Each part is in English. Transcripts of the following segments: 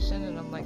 conversation, and I'm like,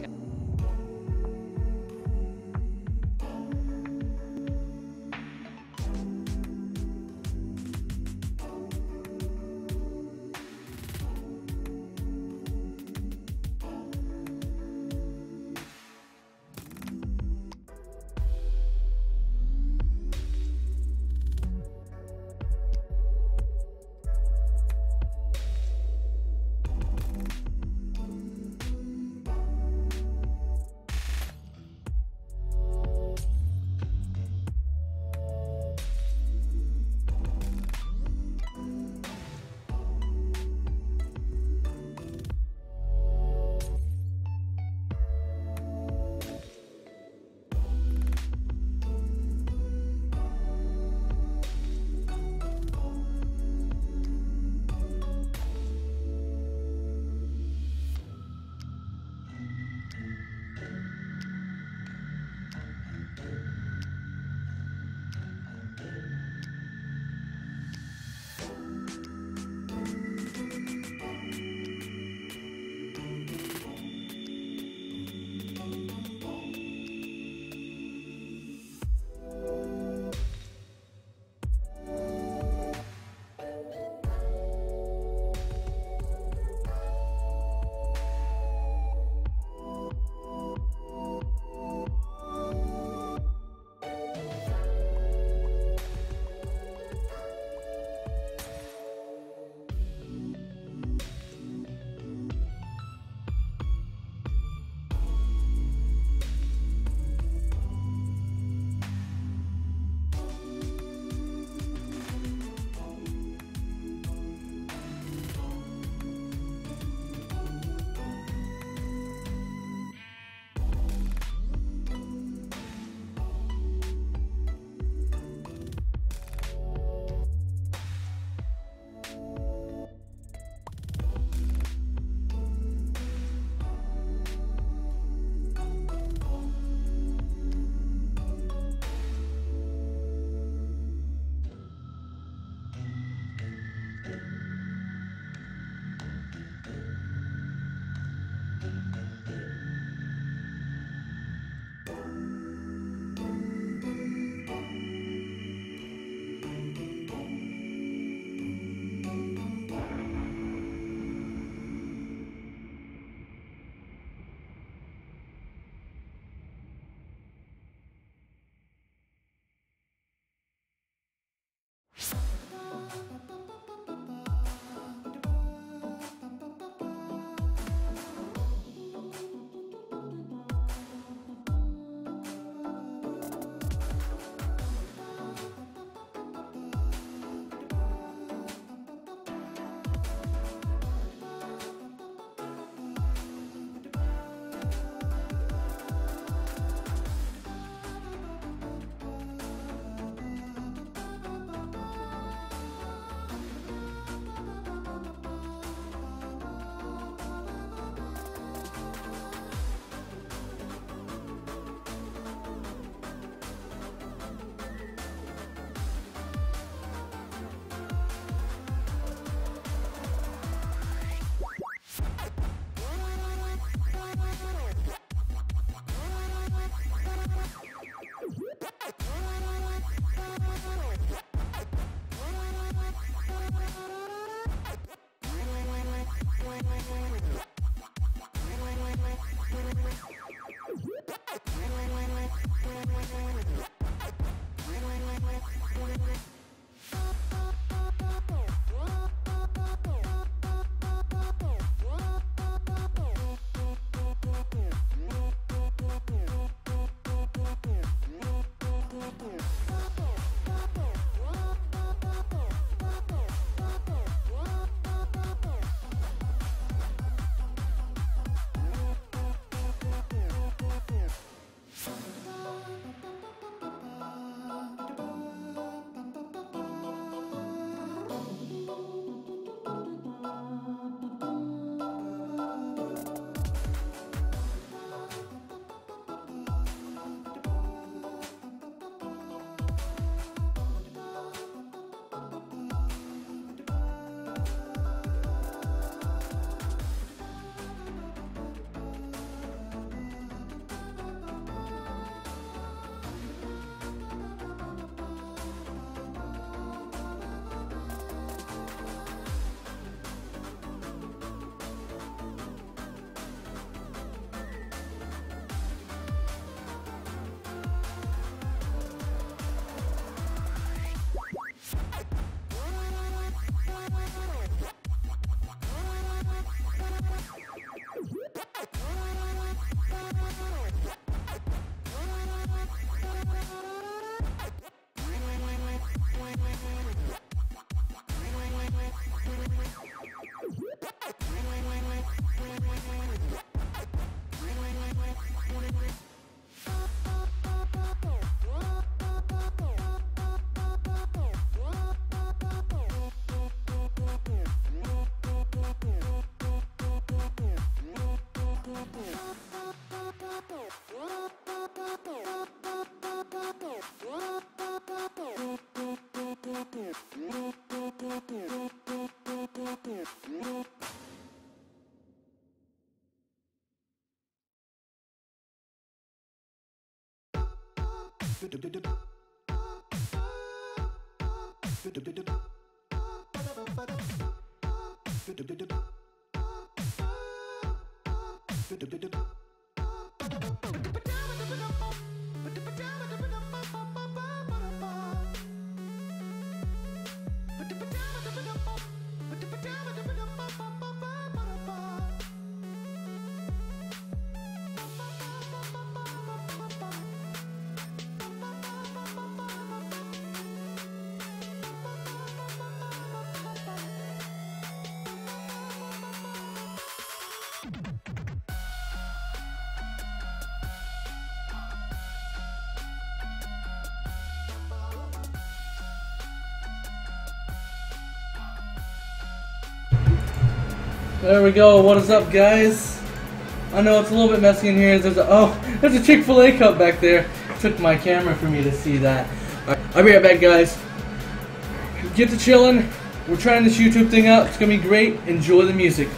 There we go. What is up, guys? I know it's a little bit messy in here. There's a Chick-fil-A cup back there. It took my camera for me to see that. I'll be right back, guys. Get to chilling. We're trying this YouTube thing out. It's gonna be great. Enjoy the music.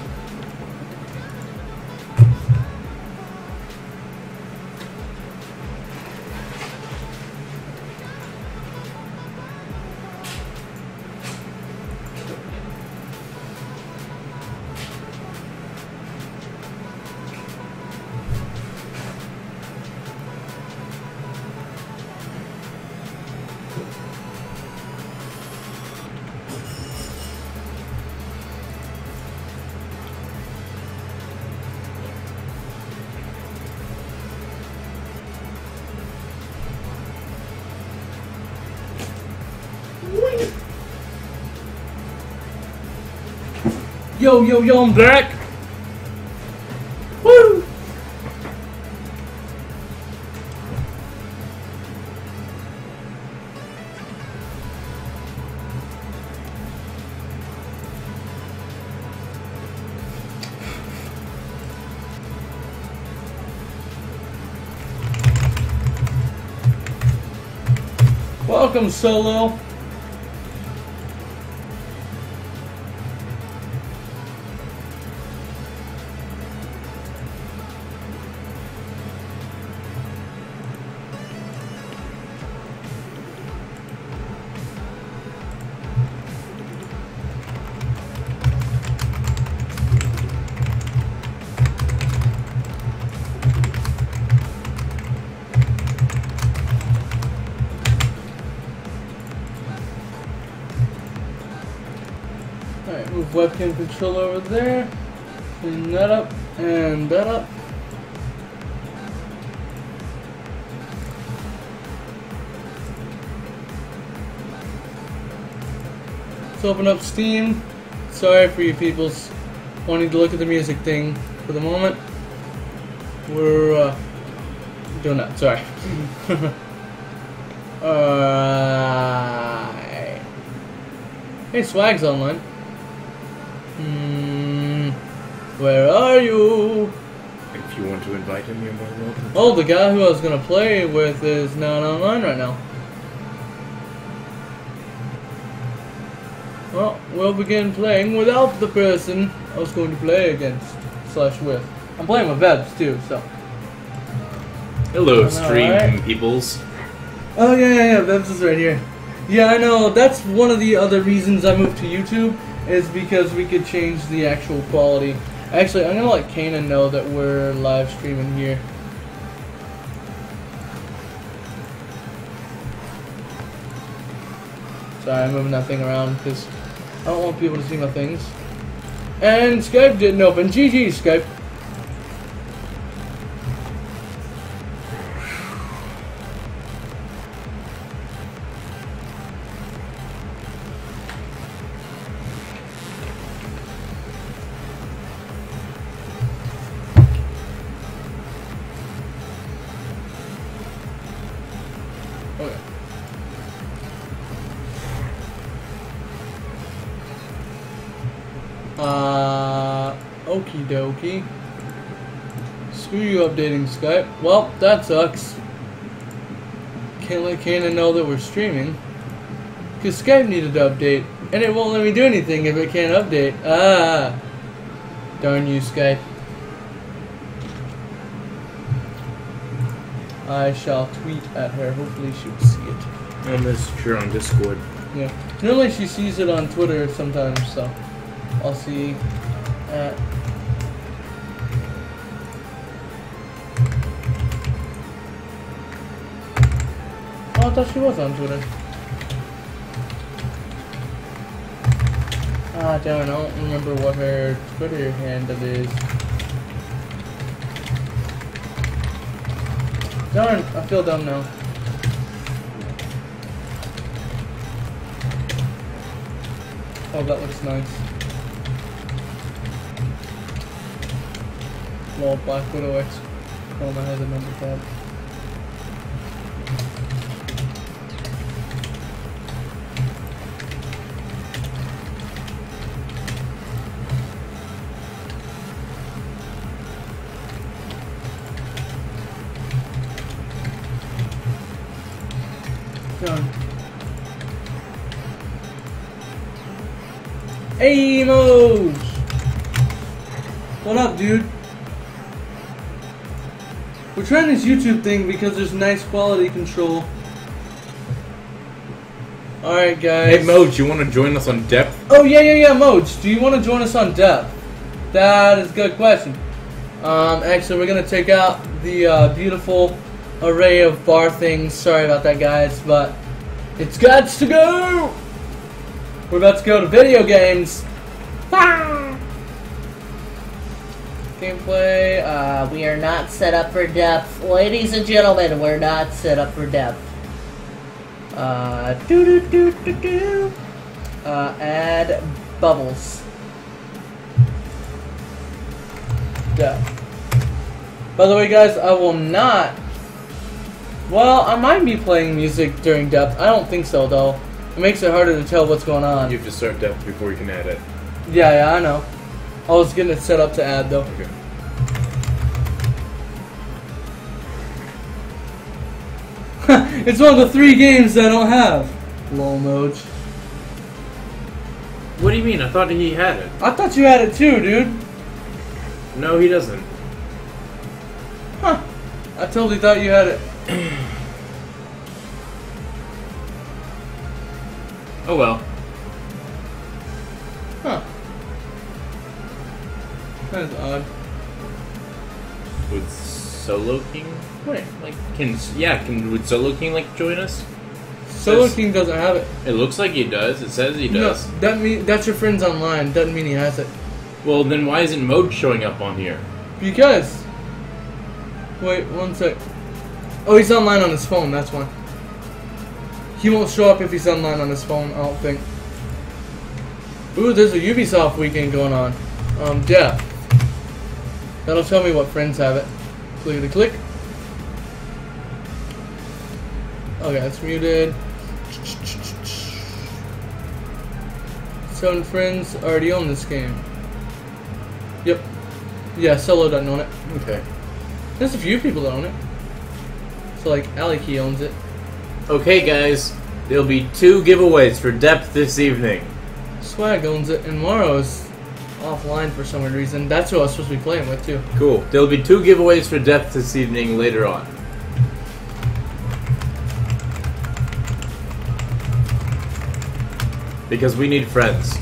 Yo, I'm back! Woo! Welcome, Solo. Alright, move webcam controller over there. Clean that up and that up. Let's open up Steam. Sorry for you peoples wanting to look at the music thing for the moment. We're doing that, sorry. Hey, Swag's online. Where are you? If you want to invite him, you're more than welcome. Oh, the guy who I was gonna play with is not online right now. Well, we'll begin playing without the person I was going to play against / with. I'm playing with Vebs too, so. Hello, stream right? peoples. Oh yeah, Vebs is right here. Yeah, I know. That's one of the other reasons I moved to YouTube, is because we could change the actual quality. Actually, I'm gonna let Kanan know that we're live streaming here. Sorry, I'm moving that thing around because I don't want people to see my things. And Skype didn't open. GG, Skype. Okay. Okie dokie. Screw you updating Skype. Well, that sucks. Can't let Kanan know that we're streaming. Because Skype needed to update. And it won't let me do anything if it can't update. Ah. Darn you, Skype. I shall tweet at her. Hopefully she will see it. I'll message her on Discord. Yeah. Normally she sees it on Twitter sometimes, so I'll see at... Oh, I thought she was on Twitter. Ah, damn it, I don't remember what her Twitter handle is. Darn, I feel dumb now. Oh, that looks nice. Lol, Black Widow X. Oh, I have the number tab. Done. Hey, Moj! What up, dude? We're trying this YouTube thing because there's nice quality control. Alright, guys. Hey, Moj, you want to join us on Depth? Oh, yeah, Moj. Do you want to join us on Depth? That is a good question. Actually, we're going to take out the beautiful array of bar things. Sorry about that, guys, but it's got to go! We're about to go to video games. Ah! Gameplay, we are not set up for depth. Ladies and gentlemen, we're not set up for depth. Add bubbles. Depth. By the way, guys, I will not... Well, I might be playing music during depth. I don't think so, though. It makes it harder to tell what's going on. You have to start Depth before you can add it. Yeah, I know. I was getting it set up to add, though. Okay. It's one of the 3 games I don't have. Lol, Moj. What do you mean? I thought he had it. I thought you had it too, dude. No, he doesn't. Huh. I totally thought you had it. Oh well. Huh. That is odd. Would Solo King? Wait. Would Solo King join us? Solo King doesn't have it. It looks like he does. It says he does. No, that's your friends online. Doesn't mean he has it. Well, then why isn't Mode showing up on here? Because. Wait, one sec. Oh, he's online on his phone. That's why. He won't show up if he's online on his phone. I don't think. Ooh, there's a Ubisoft weekend going on. Yeah. That'll tell me what friends have it. Clickety click. Okay, it's muted. 7 friends already own this game. Yep. Yeah, Solo doesn't own it. Okay. There's a few people that own it. So, like, Aliki owns it. Okay, guys. There'll be 2 giveaways for Depth this evening. Swag owns it, and Morrow's offline for some reason. That's who I was supposed to be playing with, too. Cool. There'll be 2 giveaways for Depth this evening later on. Because we need friends.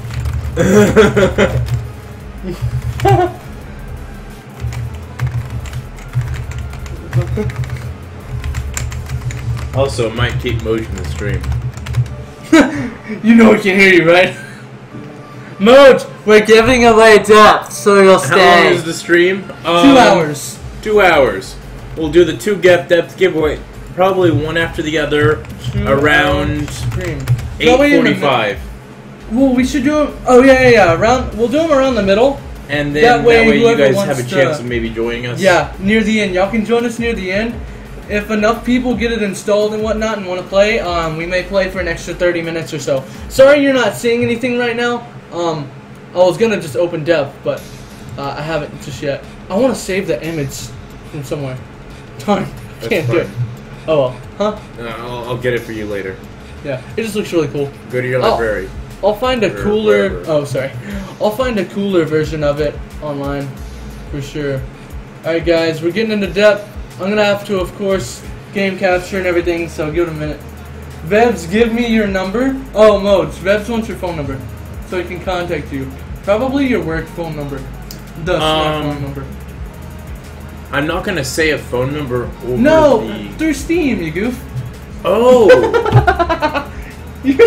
Also, it might keep Moj in the stream. You know we can hear you, right? Moj, we're giving away Depth, so you'll stay. How long is the stream? 2 hours. 2 hours. We'll do the 2 Depth giveaway, probably one after the other, around 8:45. Well, we should do them. Oh yeah. We'll do them around the middle. And then that way you guys have a chance to, of maybe joining us. Yeah, near the end. Y'all can join us near the end. If enough people get it installed and whatnot and want to play, we may play for an extra 30 minutes or so. Sorry you're not seeing anything right now. I was gonna just open Depth, but I haven't just yet. I want to save the image from somewhere. Darn, can't do it. Oh well, huh? I'll get it for you later. Yeah, it just looks really cool. Go to your library. I'll find a cooler. Wherever. Oh, sorry. I'll find a cooler version of it online, for sure. All right, guys, we're getting into Depth. I'm gonna have to, of course, game capture and everything, so give it a minute. Vebs, give me your number. Oh, Modes, Vebs wants your phone number, so he can contact you. Probably your work phone number. The smartphone number. I'm not gonna say a phone number over through Steam, you goof. Oh! You're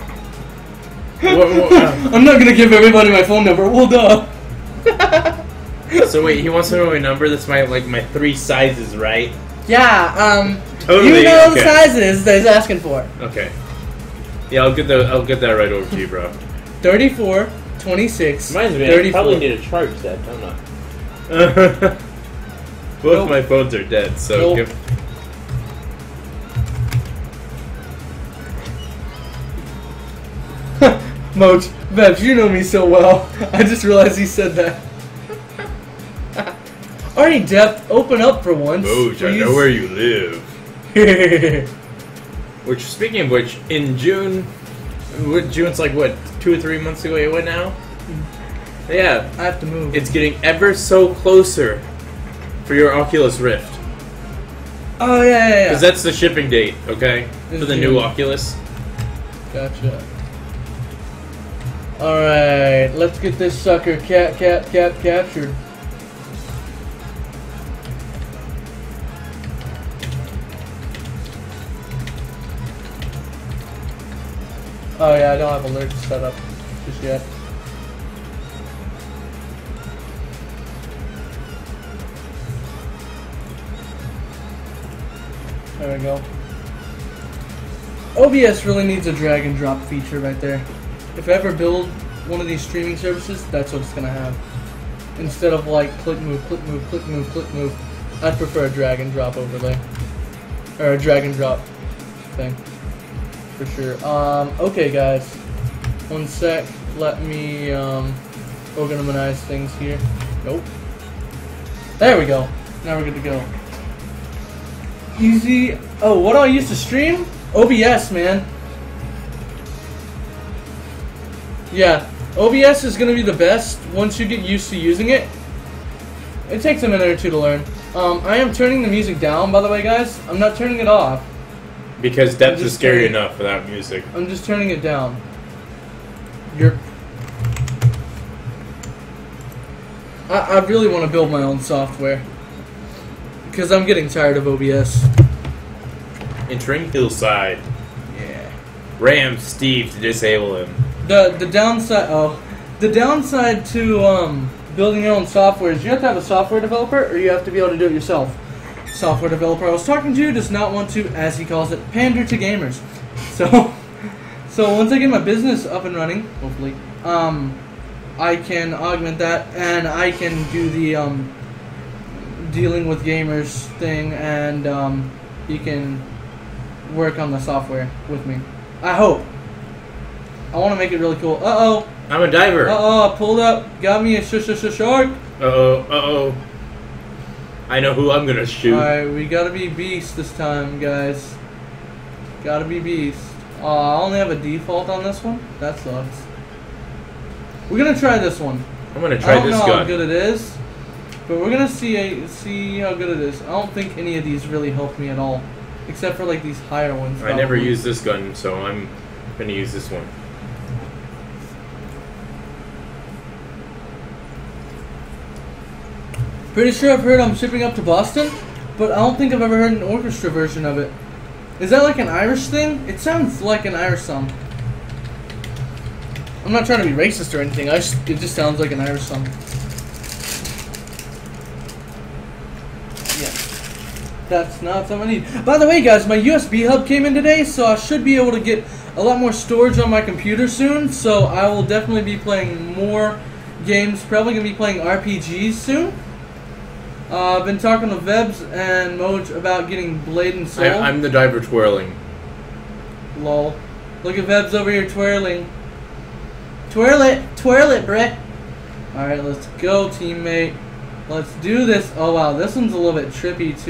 I'm not gonna give everybody my phone number. Well, duh. So wait, he wants to know my number. That's my 3 sizes, right? Yeah. Totally. You know the sizes that he's asking for. Okay. Yeah, I'll get that right over to you, bro. 34, 26, Reminds me, 34. I probably need to charge that, don't I? Both my phones are dead, so. Nope. Moch, Vebs, you know me so well. I just realized he said that. Alright, Depth, open up for once. Moch, I know where you live. Which, speaking of which, in June, June's like what, 2 or 3 months away? What now? Yeah, I have to move. It's getting ever so closer for your Oculus Rift. Oh yeah. Because that's the shipping date, okay, for the new Oculus. Gotcha. Alright, let's get this sucker captured. Oh yeah, I don't have alerts set up just yet. There we go. OBS really needs a drag and drop feature right there. If I ever build one of these streaming services, that's what it's gonna have. Instead of like click move, click move, click move, click move, I'd prefer a drag and drop overlay. Or a drag and drop thing. For sure. Okay guys. One sec. Let me organize things here. Nope. There we go. Now we're good to go. Easy. Oh, what do I use to stream? OBS, man. Yeah, OBS is going to be the best once you get used to using it. It takes a minute or two to learn. I am turning the music down, by the way, guys. I'm not turning it off. Because Depth is scary enough without music. I'm just turning it down. I really want to build my own software. Because I'm getting tired of OBS. Entering Hillside. Yeah. Ram Steve to disable him. The downside to building your own software is you have to have a software developer or you have to be able to do it yourself. Software developer I was talking to does not want to, as he calls it, pander to gamers. So once I get my business up and running, hopefully, I can augment that and I can do the dealing with gamers thing, and he can work on the software with me. I hope. I want to make it really cool. Uh-oh. I'm a diver. Uh-oh, I pulled up. Got me a shark. Uh-oh, uh-oh. I know who I'm gonna shoot. Alright, we gotta be beast this time, guys. Gotta be beast. I only have a default on this one. That sucks. We're gonna try this one. I'm gonna try this gun. I don't know how good it is, but we're gonna see how good it is. I don't think any of these really help me at all, except for like these higher ones. I never used this gun, so I'm gonna use this one. Pretty sure I've heard I'm shipping up to Boston, but I don't think I've ever heard an orchestra version of it. Is that like an Irish thing? It sounds like an Irish song. I'm not trying to be racist or anything. It just sounds like an Irish song. Yeah. That's not something I need. By the way, guys, my USB hub came in today, so I should be able to get a lot more storage on my computer soon. So I will definitely be playing more games. Probably going to be playing RPGs soon. I've been talking to Vebs and Moj about getting Blade and Soul. I'm the diver twirling. Lol. Look at Vebs over here twirling. Twirl it, Brett. Alright, let's go, teammate. Let's do this. Oh wow, this one's a little bit trippy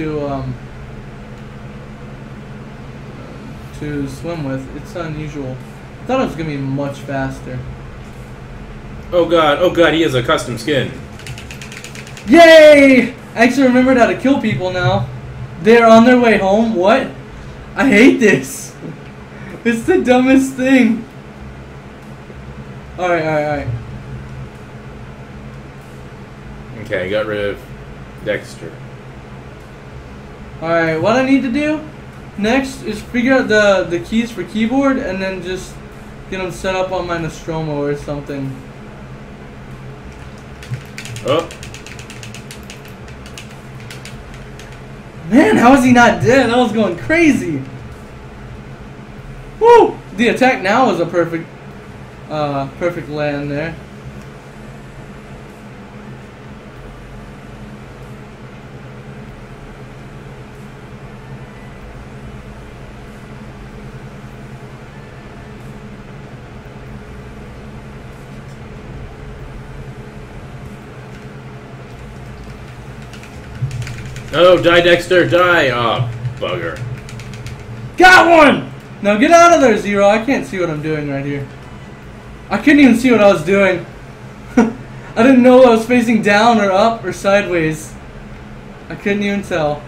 to swim with. It's unusual. I thought it was gonna be much faster. Oh god, he has a custom skin. Yay! I actually remembered how to kill people now. They're on their way home? What? I hate this. It's the dumbest thing. Alright. Okay, I got rid of Dexter. Alright, what I need to do next is figure out the keys for keyboard and then just get them set up on my Nostromo or something. Oh. Man, how is he not dead? I was going crazy. Woo! The attack now is a perfect land there. No, die, Dexter, die! Oh, bugger. Got one! Now get out of there, Zero. I can't see what I'm doing right here. I couldn't even see what I was doing. I didn't know I was facing down or up or sideways. I couldn't even tell.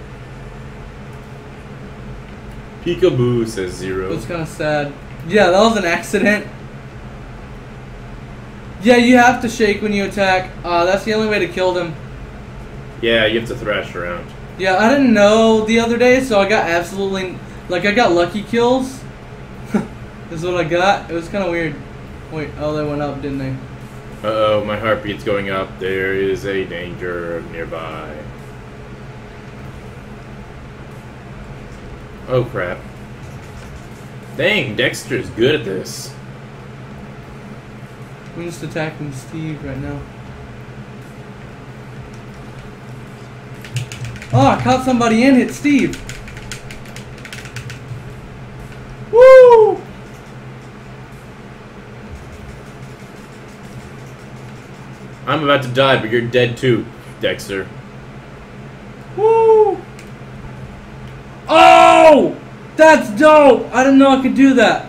Peekaboo, says Zero. It was kind of sad. Yeah, that was an accident. Yeah, you have to shake when you attack. That's the only way to kill them. Yeah, you have to thrash around. Yeah, I didn't know the other day, so I got absolutely... Like, I got lucky kills. Is what I got. It was kind of weird. Wait, oh, they went up, didn't they? Uh-oh, my heartbeat's going up. There is a danger nearby. Oh, crap. Dang, Dexter's good at this. I'm just attacking Steve right now. Oh, I caught somebody and hit Steve. Woo! I'm about to die, but you're dead too, Dexter. Woo! Oh! That's dope! I didn't know I could do that.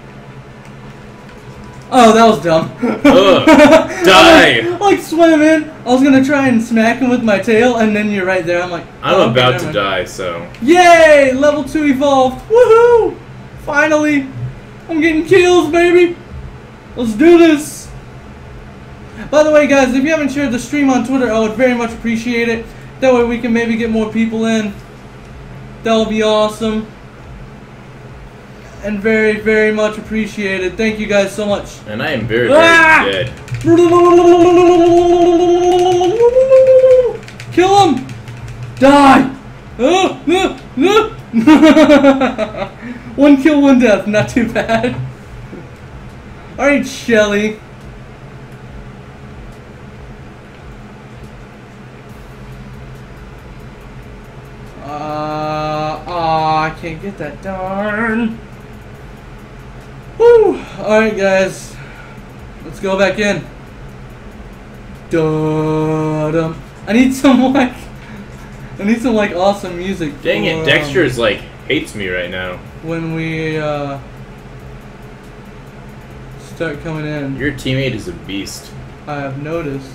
Oh, that was dumb. Ugh, die! I like swim in. I was gonna try and smack him with my tail, and then you're right there. I'm like, I'm about to die, so. Yay! Level 2 evolved. Woohoo! Finally! I'm getting kills, baby! Let's do this! By the way, guys, if you haven't shared the stream on Twitter, I would very much appreciate it. That way we can maybe get more people in. That would be awesome. And very, very much appreciated. Thank you guys so much. And I am very, very dead. Kill him! Die! One kill, one death. Not too bad. Alright, Shelly. I can't get that, darn. Woo! Alright, guys. Let's go back in. Da-dum. I need some like awesome music. Dang it, Dexter's like hates me right now. When we start coming in. Your teammate is a beast. I have noticed.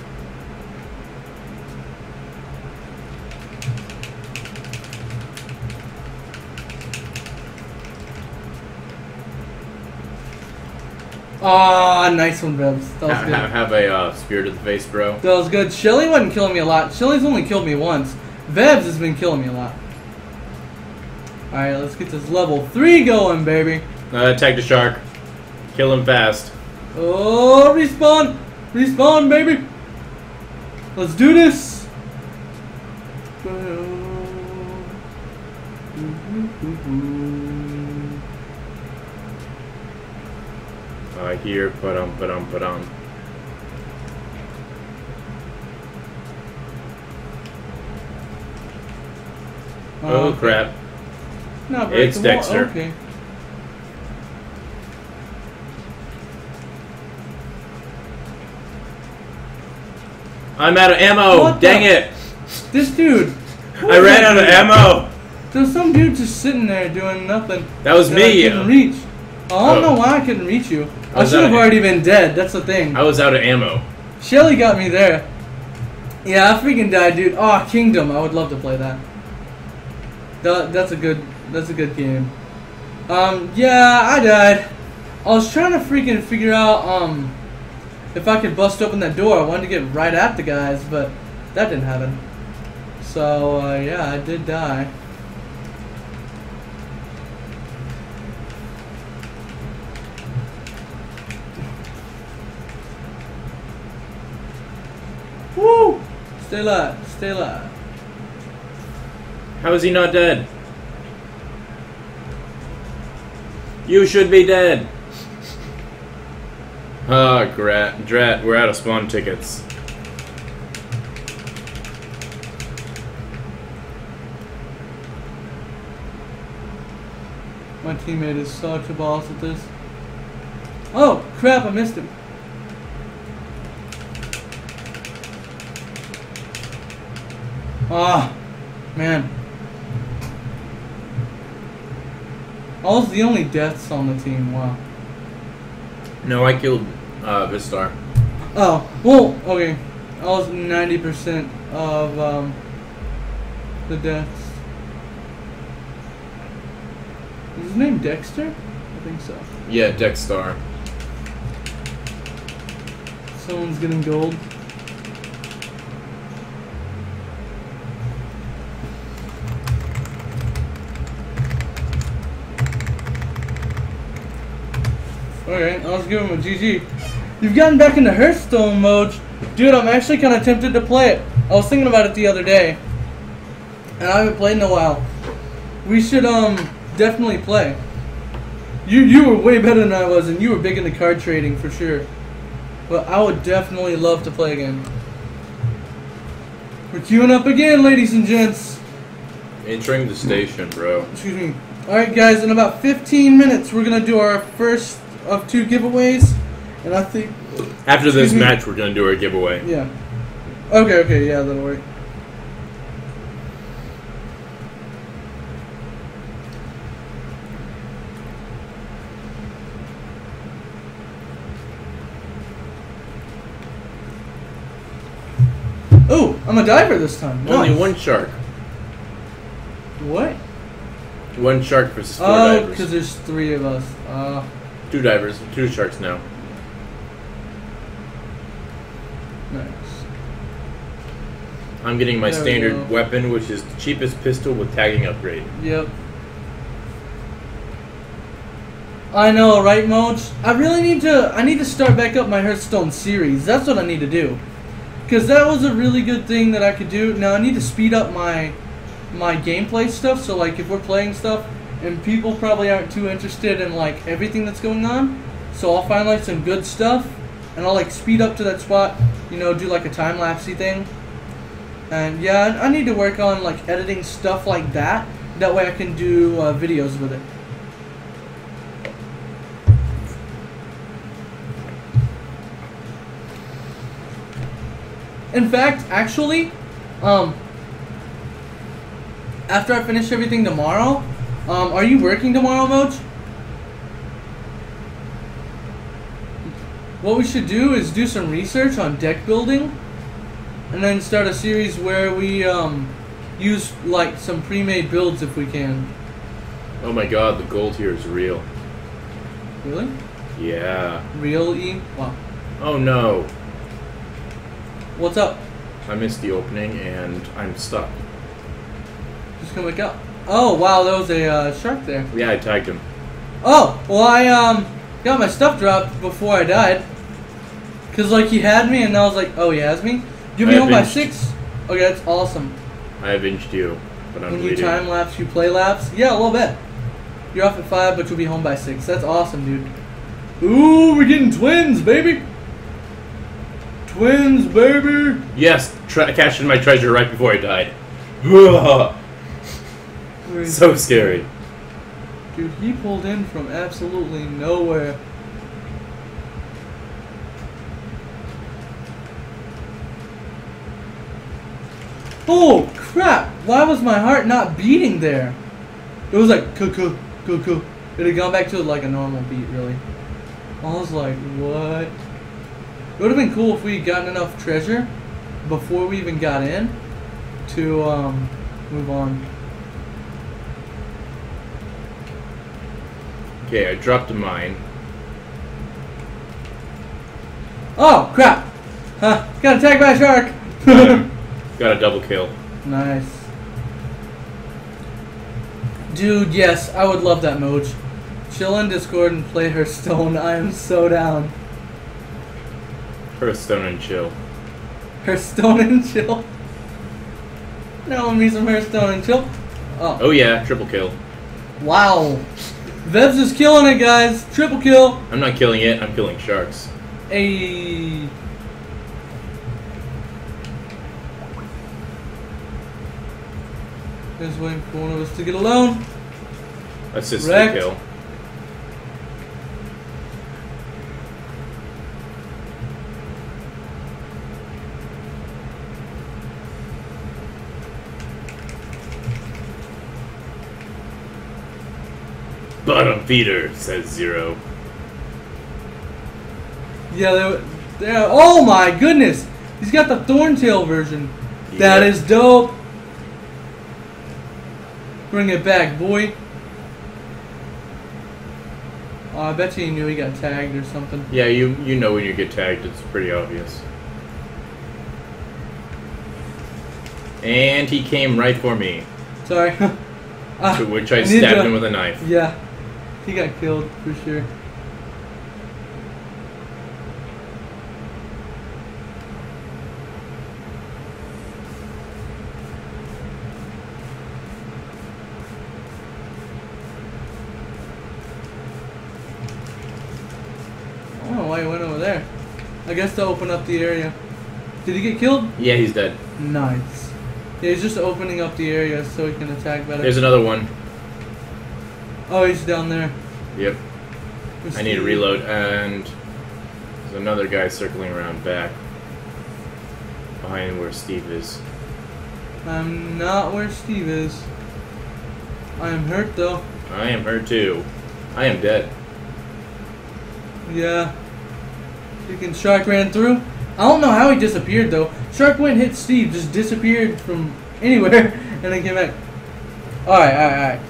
Ah, nice one, Vebs. That was good. Have a spirit of the face, bro. That was good. Shelly wasn't killing me a lot. Shelly's only killed me once. Vebs has been killing me a lot. Alright, let's get this level 3 going, baby. Attack the shark. Kill him fast. Oh, respawn! Respawn, baby! Let's do this! Here, pa-dum. Oh, okay. crap. Not It's Dexter. Okay. I'm out of ammo! What Dang it! This dude. I ran out of ammo! There's some dude just sitting there doing nothing. That was me! I couldn't reach. I don't know why I couldn't reach you. I should have already been dead, that's the thing. I was out of ammo. Shelly got me there. Yeah, I freaking died, dude. Oh, Kingdom. I would love to play that. That's a good game. Yeah, I died. I was trying to freaking figure out if I could bust open that door. I wanted to get right at the guys, but that didn't happen. So yeah, I did die. Woo! Stay alive, stay alive. How is he not dead? You should be dead. Ah, drat, we're out of spawn tickets. My teammate is such a boss at this. Oh, crap, I missed him. Ah, man. I was the only deaths on the team, wow. No, I killed Vistar. Oh, well, okay. I was 90% of the deaths. Is his name Dexter? I think so. Yeah, Dexstar. Someone's getting gold. Alright, I'll just give him a GG. You've gotten back into Hearthstone mode. Dude, I'm actually kind of tempted to play it. I was thinking about it the other day. And I haven't played in a while. We should, definitely play. You were way better than I was, and you were big into card trading for sure. But I would definitely love to play again. We're queuing up again, ladies and gents. Entering the station, bro. Excuse me. Alright guys, in about 15 minutes we're going to do our first of 2 giveaways. And I think... After this match we're going to do our giveaway. Yeah. Okay, yeah, that'll work. Oh, I'm a diver this time. Only Nice. one shark. What? One shark versus 4 Oh, divers. because there's 3 of us. 2 divers, 2 sharks now. Nice. I'm getting my There we standard go. weapon, which is the cheapest pistol with tagging upgrade. Yep. I know, right, Moj? I need to start back up my Hearthstone series. That's what I need to do. Because that was a really good thing that I could do. Now I need to speed up my gameplay stuff. So like if we're playing stuff and people probably aren't too interested in like everything that's going on. So I'll find like some good stuff and I'll like speed up to that spot. You know, do like a time-lapsey thing. And yeah, I need to work on like editing stuff like that. That way I can do videos with it. In fact, actually, after I finish everything tomorrow, are you working tomorrow, Moj? What we should do is do some research on deck building, and then start a series where we use like some pre-made builds if we can. Oh my god, the gold here is real. Really? Yeah. Real E? Wow. Oh no. What's up? I missed the opening and I'm stuck. Just come back up. Oh wow, there was a shark there. Yeah, I tagged him. Oh, well I got my stuff dropped before I died. Cause like he had me and I was like, oh he has me? You'll be home by 6? Okay, that's awesome. I avenged you, but I'm When bleeding. you time lapse, you play lapse? Yeah, a little bit. You're off at 5, but you'll be home by 6. That's awesome, dude. Ooh, we're getting twins, baby! Twins, baby! Yes, cashed in my treasure right before I died. So scary. Dude, he pulled in from absolutely nowhere. Oh, crap! Why was my heart not beating there? It was like, cuckoo, cuckoo. It had gone back to like a normal beat, really. I was like, what? It would have been cool if we had gotten enough treasure before we even got in to move on. Okay, I dropped a mine. Oh, crap! Huh, got attacked by a shark! Got a double kill. Nice. Dude, yes, I would love that mode. Chill on Discord and play Hearthstone. I am so down. Hearthstone and chill. Hearthstone and chill? No, me some Hearthstone and chill. Oh yeah, triple kill. Wow. Vebs is killing it, guys. Triple kill. I'm not killing it, I'm killing sharks. Ayy. Just waiting for one of us to get alone. Assisted Wrecked. kill. Bottom feeder, says Zero. Yeah, oh my goodness! He's got the Thorntail version. Yeah. That is dope. Bring it back, boy. Oh, I bet you he knew he got tagged or something. Yeah, you know when you get tagged, it's pretty obvious. And he came right for me. Sorry. To which I stabbed him with a knife. Yeah. He got killed for sure. I don't know why he went over there. I guess to open up the area. Did he get killed? Yeah, he's dead. Nice. Yeah, he's just opening up the area so he can attack better. There's another one. Oh, he's down there. Yep. I need to reload, and there's another guy circling around back. Behind where Steve is. I'm not where Steve is. I am hurt though. I am hurt too. I am dead. Yeah. Freaking shark ran through. I don't know how he disappeared though. Shark went and hit Steve, just disappeared from anywhere, and then came back. Alright.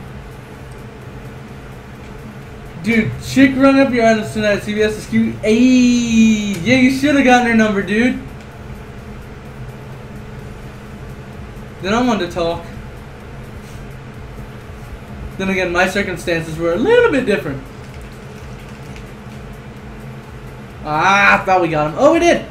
Dude, chick rung up your items tonight at CVS is cute. Ayy, yeah, you should have gotten her number, dude. Then I wanted to talk. Then again, my circumstances were a little bit different. Ah, I thought we got him. Oh, we did.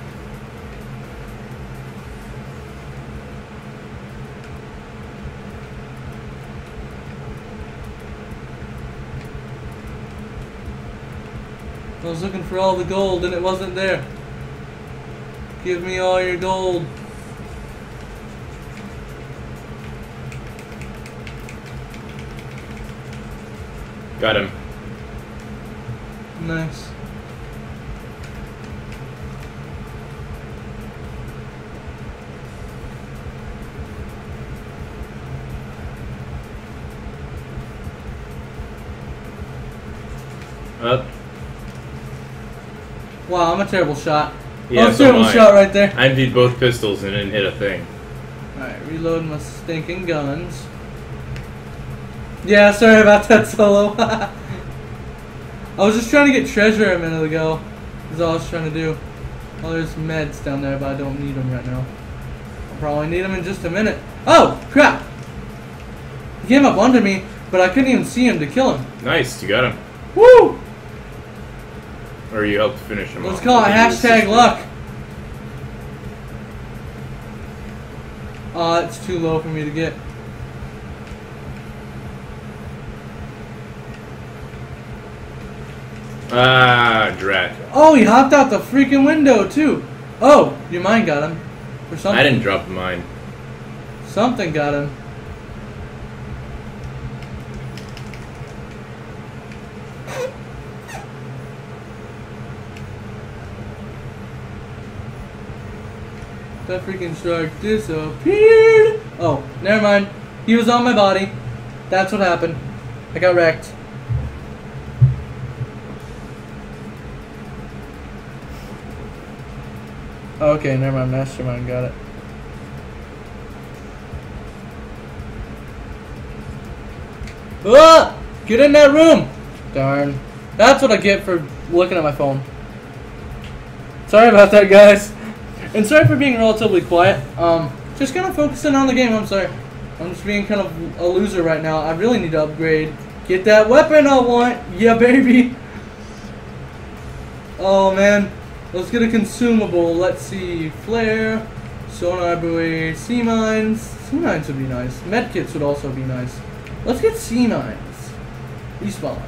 I was looking for all the gold and it wasn't there. Give me all your gold. Got him. Nice. Up. Wow, I'm a terrible shot. Yeah, I'm a so terrible am I. shot right there. I emptied both pistols and didn't hit a thing. Alright, reload my stinking guns. Yeah, sorry about that, Solo. I was just trying to get treasure a minute ago. That's all I was trying to do. Oh, there's meds down there, but I don't need them right now. I'll probably need them in just a minute. Oh, crap! He came up under me, but I couldn't even see him to kill him. Nice, you got him. Woo! Or you helped finish him Let's off. call it I think he was hashtag luck. It's too low for me to get. Ah, drat. Oh, he hopped out the freaking window too. Oh, your mine got him. Or something. I didn't drop mine. Something got him. That freaking shark disappeared. Oh, never mind. He was on my body. That's what happened. I got wrecked. Okay, never mind. Mastermind got it. Ah! Get in that room! darn. That's what I get for looking at my phone. Sorry about that, guys. And sorry for being relatively quiet. Just kind of focusing on the game, I'm sorry. I'm just being kind of a loser right now. I really need to upgrade. Get that weapon I want. Yeah, baby. Oh, man. Let's get a consumable. Let's see. Flare. Sonar buoy. Sea mines. Sea mines would be nice. Medkits would also be nice. Let's get sea mines. Respawn.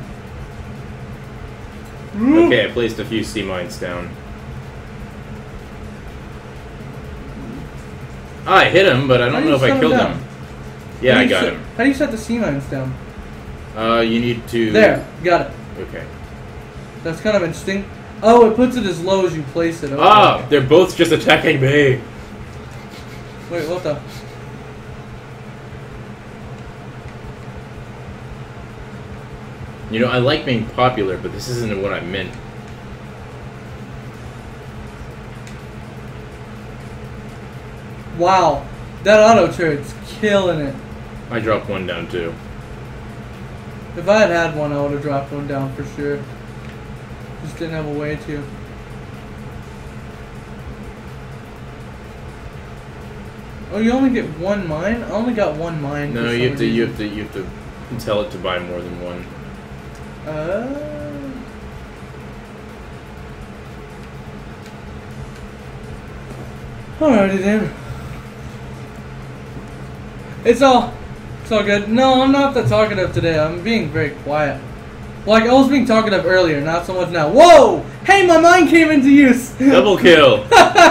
Okay, I placed a few sea mines down. I hit him, but I don't know if I killed him. Yeah, I got him. How do you set the sea mines down? You need to... There, got it. Okay. That's kind of interesting. Oh, it puts it as low as you place it. Okay. Ah, they're both just attacking me. Wait, what the... You know, I like being popular, but this isn't what I meant. Wow, that auto turret's killing it. I dropped one down too. If I had had one, I would have dropped one down for sure. Just didn't have a way to. Oh, you only get one mine? I only got one mine. No, you have to tell it to buy more than one. Alrighty then. It's all good. No, I'm not that talkative today. I'm being very quiet. Like, I was being talkative earlier, not so much now. Whoa! Hey, my mine came into use! Double kill!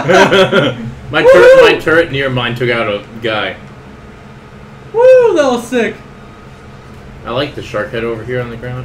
my turret near mine took out a guy. Woo! That was sick. I like the shark head over here on the ground.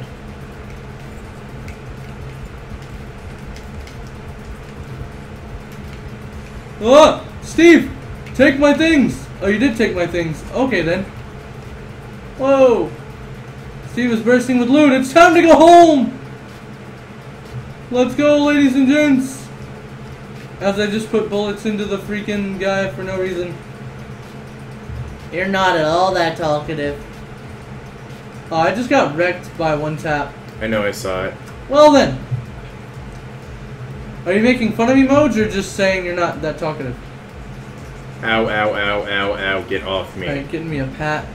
Oh! Steve! Take my things! Oh, you did take my things. Okay, then. Whoa! Steve is bursting with loot. It's time to go home! Let's go, ladies and gents! As I just put bullets into the freaking guy for no reason. You're not at all that talkative. Oh, I just got wrecked by one tap. I know, I saw it. Well then. Are you making fun of me, Moj, or just saying you're not that talkative? Ow, ow, ow, ow, ow, get off me. Alright, getting me a pat.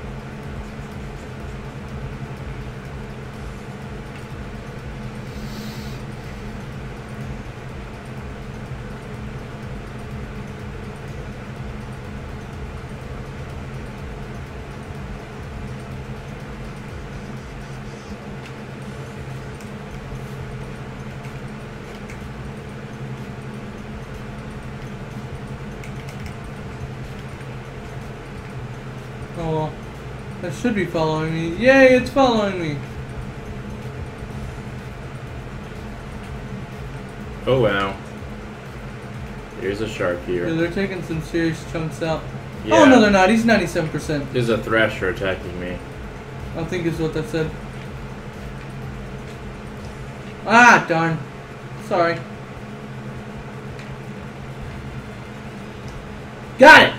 Oh well. That should be following me. Yay, it's following me! Oh wow. There's a shark here. Yeah, they're taking some serious chunks out. Yeah. Oh no, they're not. He's 97%. There's a thrasher attacking me. I think is what that said. Ah, darn. Sorry. Got it!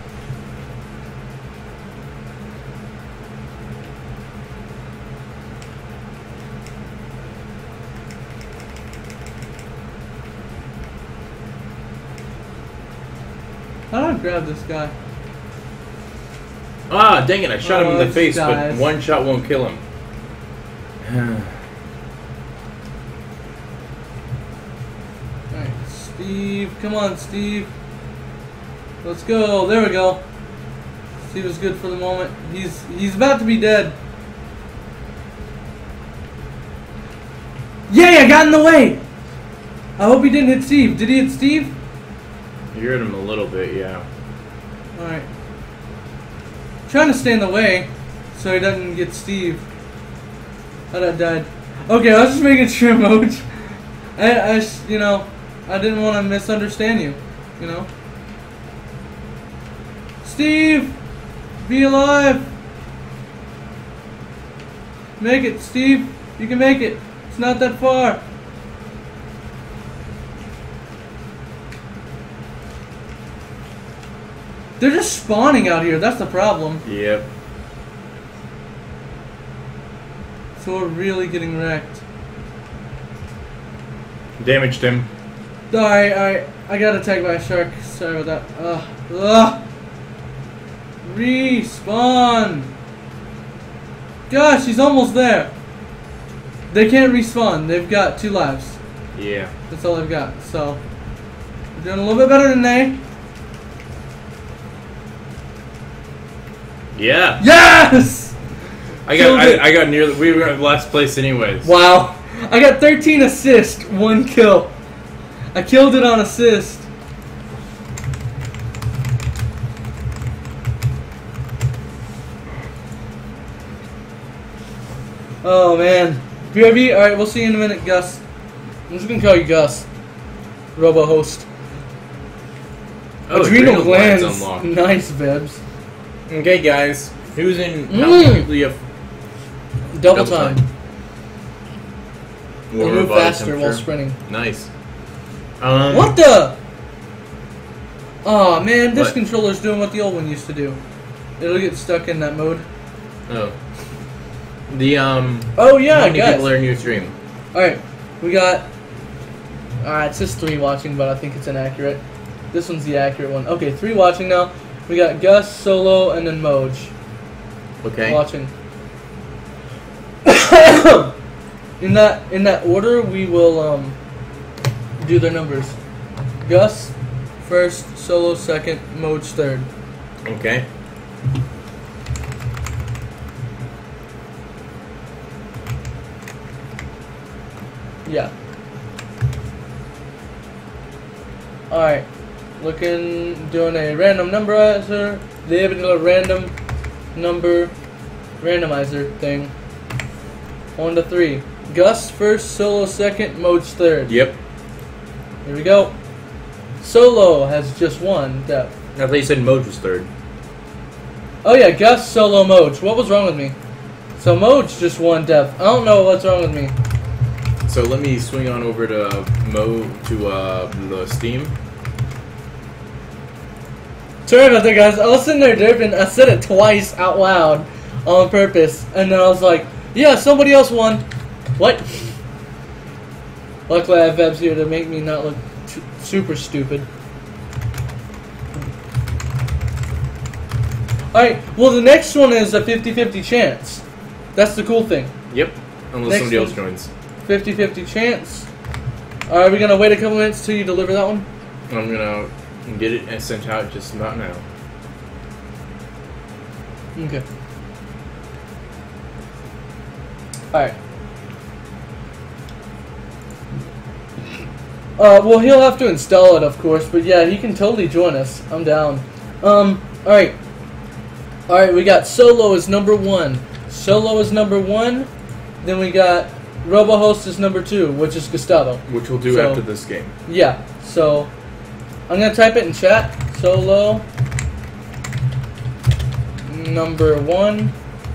How do I grab this guy? Ah, dang it, I shot him in the face, dies. but one shot won't kill him. Alright, Steve. Come on, Steve. Let's go. There we go. Steve is good for the moment. He's about to be dead. Yay, I got in the way! I hope he didn't hit Steve. Did he hit Steve? You hurt him a little bit, yeah. Alright. Trying to stay in the way so he doesn't get Steve. Oh, that died. Okay, I was just making sure, Moj. You know, I didn't want to misunderstand you. You know? Steve! Be alive! Make it, Steve. You can make it. It's not that far. They're just spawning out here. That's the problem. Yep. So we're really getting wrecked. Damaged him. Alright, I got attacked by a shark. Sorry about that. Ugh. Respawn! Gosh, he's almost there. They can't respawn. They've got 2 lives. Yeah. That's all they've got. So, we're doing a little bit better than they. Yeah. Yes! I got near. We were in last place anyways. Wow. I got 13 assists, 1 kill. I killed it on assist. Oh man. BRB, alright, we'll see you in a minute, Gus. I'm just gonna call you Gus. Robo host. Oh, Adrenal glands. unlocked. Nice, Vebs. Okay, guys. Who's in? How many people you have? Double time. Warmer And move body faster temperature. while sprinting. Nice. What the? Oh man, this What? controller's doing what the old one used to do. It'll get stuck in that mode. Oh. The Oh yeah, How many guys. people are in your stream? Alright, we got... it says 3 watching, but I think it's inaccurate. This one's the accurate one. Okay, 3 watching now. We got Gus, Solo, and then Moj. Okay. Watching. in that order, we will do their numbers. Gus first, Solo second, Moj third. Okay. Yeah. Alright. Doing a random numberizer. They have a random number randomizer thing. 1 to 3. Gus first, Solo second, Moj third. Yep. Here we go. Solo has just 1 depth. I thought you said Moj was third. Oh yeah, Gus, Solo, Moj. What was wrong with me? So Moj just 1 depth. I don't know what's wrong with me. So let me swing on over to the Steam. Sorry about that, guys. I was sitting there derping. I said it twice out loud on purpose, and then I was like, "Yeah, somebody else won." What? Luckily, I have Vebs here to make me not look super stupid. Alright, well, the next one is a 50-50 chance. That's the cool thing. Yep. Unless Next somebody else one. joins. 50-50 chance. Are we going to wait a couple minutes till you deliver that one? I'm gonna get it sent out just about now. Okay. Alright. Well, he'll have to install it, of course, but yeah, he can totally join us. I'm down. Alright. Alright, we got Solo as number 1. Solo is number 1. Then we got RoboHost is number 2, which is Gustavo. Which we'll do after this game. Yeah, so I'm going to type it in chat. Solo number 1.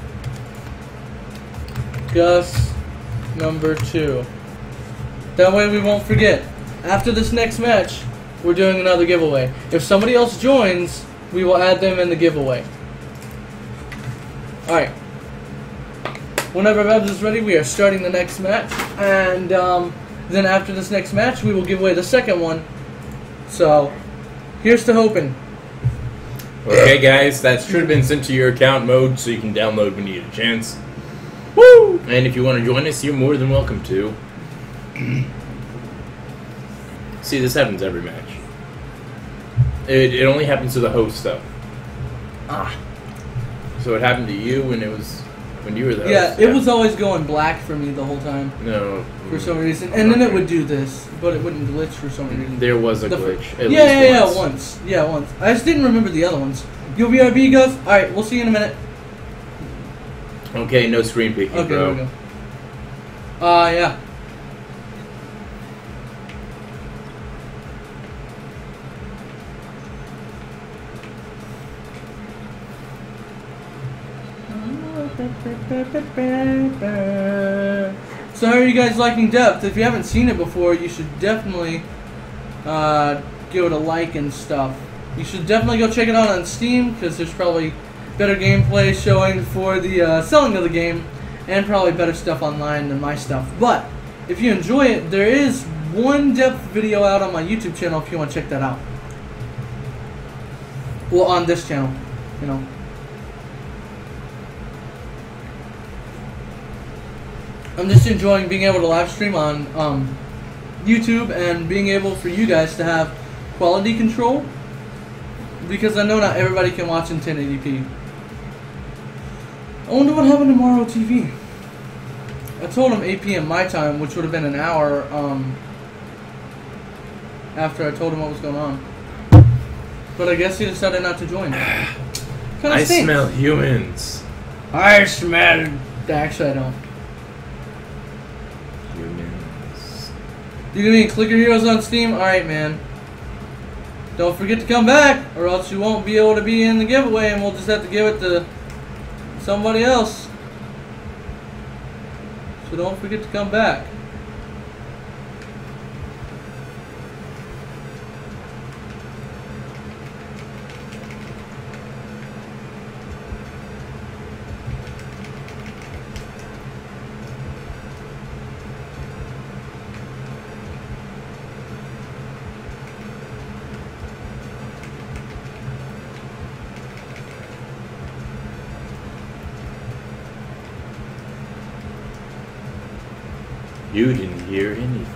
Gus number 2. That way we won't forget. After this next match, we're doing another giveaway. If somebody else joins, we will add them in the giveaway. Alright. Whenever Vebs is ready, we are starting the next match. And then after this next match, we will give away the second one. So, here's to hoping. Okay, guys, that should have been sent to your account mode so you can download when you get a chance. Woo! And if you want to join us, you're more than welcome to. See, this happens every match. It only happens to the host, though. Ah. So it happened to you when you were the host. Yeah, it was always going black for me the whole time. No. For some reason. And then it would do this, but it wouldn't glitch for some reason. There was a glitch. At Yeah, least once. Yeah, once. I just didn't remember the other ones. You'll be RB, Gus? Alright, we'll see you in a minute. Okay, no screen peeking, Okay, bro. there we go. Yeah. So how are you guys liking Depth? If you haven't seen it before, you should definitely give it a like and stuff. You should definitely go check it out on Steam, because there's probably better gameplay showing for the selling of the game. and probably better stuff online than my stuff. But if you enjoy it, there is one depth video out on my YouTube channel if you want to check that out. Well, on this channel, you know. I'm just enjoying being able to live stream on YouTube and being able for you guys to have quality control, because I know not everybody can watch in 1080p. I wonder what happened to Morrow TV. I told him 8 p.m. my time, which would have been an hour after I told him what was going on. But I guess he decided not to join. I smell humans. I smell... Actually, I don't. Humans. You gonna need Clicker Heroes on Steam? Alright, man. Don't forget to come back, or else you won't be able to be in the giveaway, and we'll just have to give it to somebody else. So don't forget to come back. You didn't hear anything.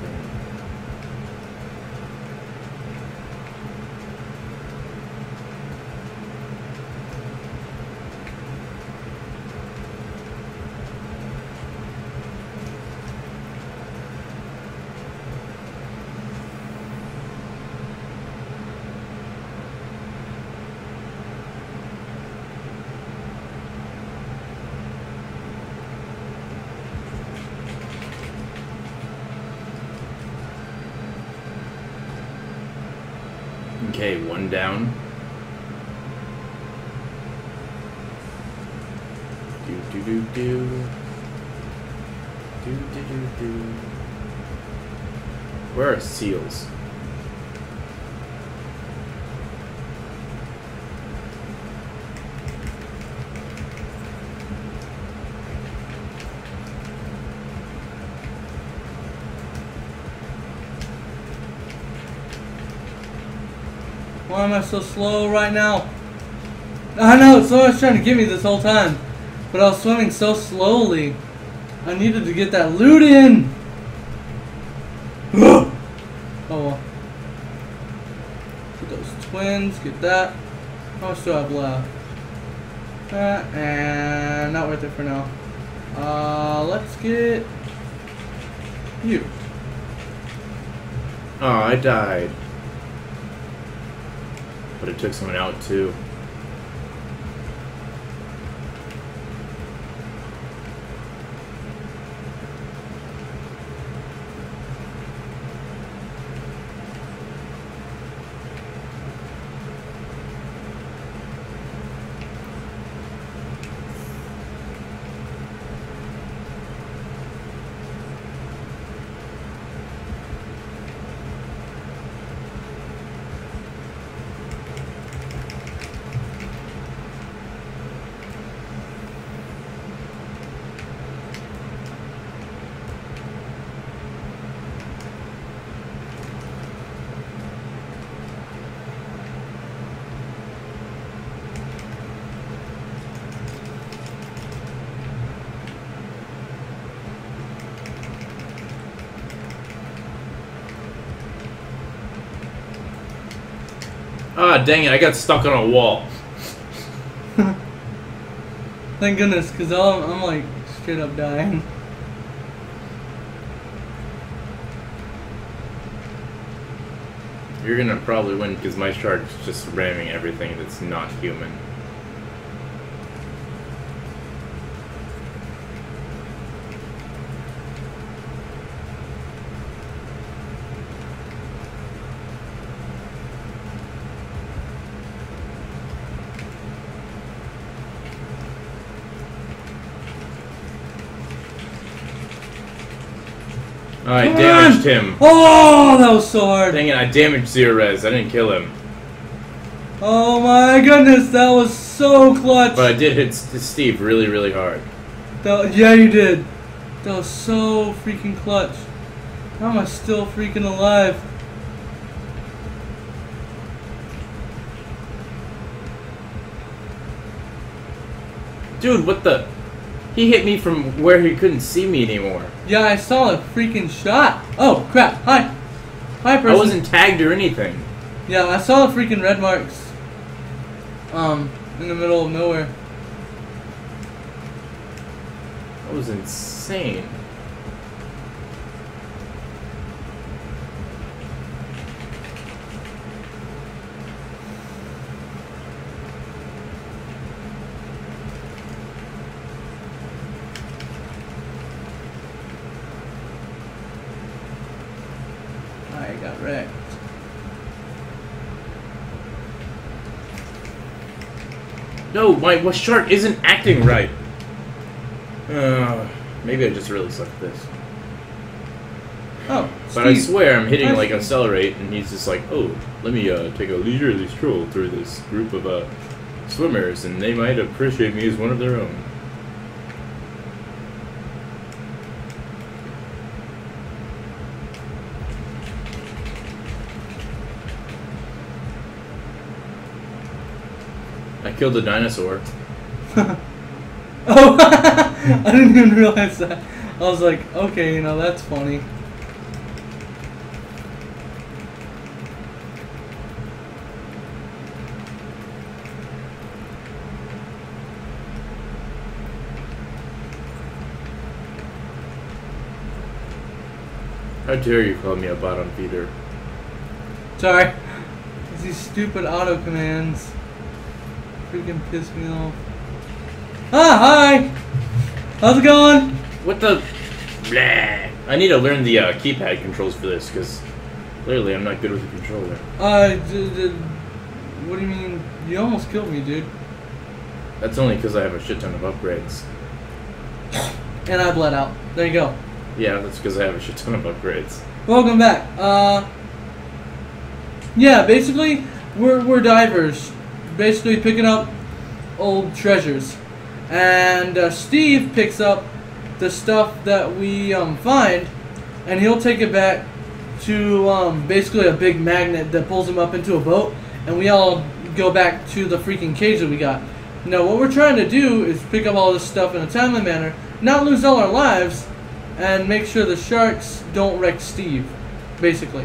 Okay, one down. Do do do do. Do do do do. Where are seals? Why am I so slow right now? I know, someone's trying to get me this whole time. But I was swimming so slowly. I needed to get that loot in. Oh well. Get those twins, get that. How much do I have left? And not worth it for now. Let's get you. Oh, I died. But it took someone out too. Ah, dang it, I got stuck on a wall. Thank goodness, because I'm like straight up dying. You're gonna probably win because my shark's just ramming everything that's not human. I damaged him. Oh, that was so hard. Dang it, I damaged Zero Res. I didn't kill him. Oh my goodness, that was so clutch. But I did hit Steve really, really hard. Yeah, you did. That was so freaking clutch. How am I still freaking alive? Dude, what the? He hit me from where he couldn't see me anymore. Yeah, I saw a freaking shot. Oh, crap. Hi. Hi, person. I wasn't tagged or anything. Yeah, I saw the freaking red marks. In the middle of nowhere. That was insane. I got wrecked. No, my shark isn't acting right. Maybe I just really suck at this. Oh, but I swear I'm hitting like accelerate, and he's just like, oh, let me take a leisurely stroll through this group of swimmers, and they might appreciate me as one of their own. I killed a dinosaur. Oh, I didn't even realize that. I was like, okay, you know, that's funny. How dare you call me a bottom feeder? Sorry. These stupid auto commands freaking piss me off. Ah, hi! How's it going? What the? Blah. I need to learn the keypad controls for this, because clearly I'm not good with the controller. What do you mean? You almost killed me, dude. That's only because I have a shit ton of upgrades. And I bled out. There you go. Yeah, that's because I have a shit ton of upgrades. Welcome back. Yeah, basically, we're divers. Basically picking up old treasures. And Steve picks up the stuff that we find, and he'll take it back to basically a big magnet that pulls him up into a boat, and we all go back to the freaking cage that we got. Now what we're trying to do is pick up all this stuff in a timely manner, not lose all our lives, and make sure the sharks don't wreck Steve, basically.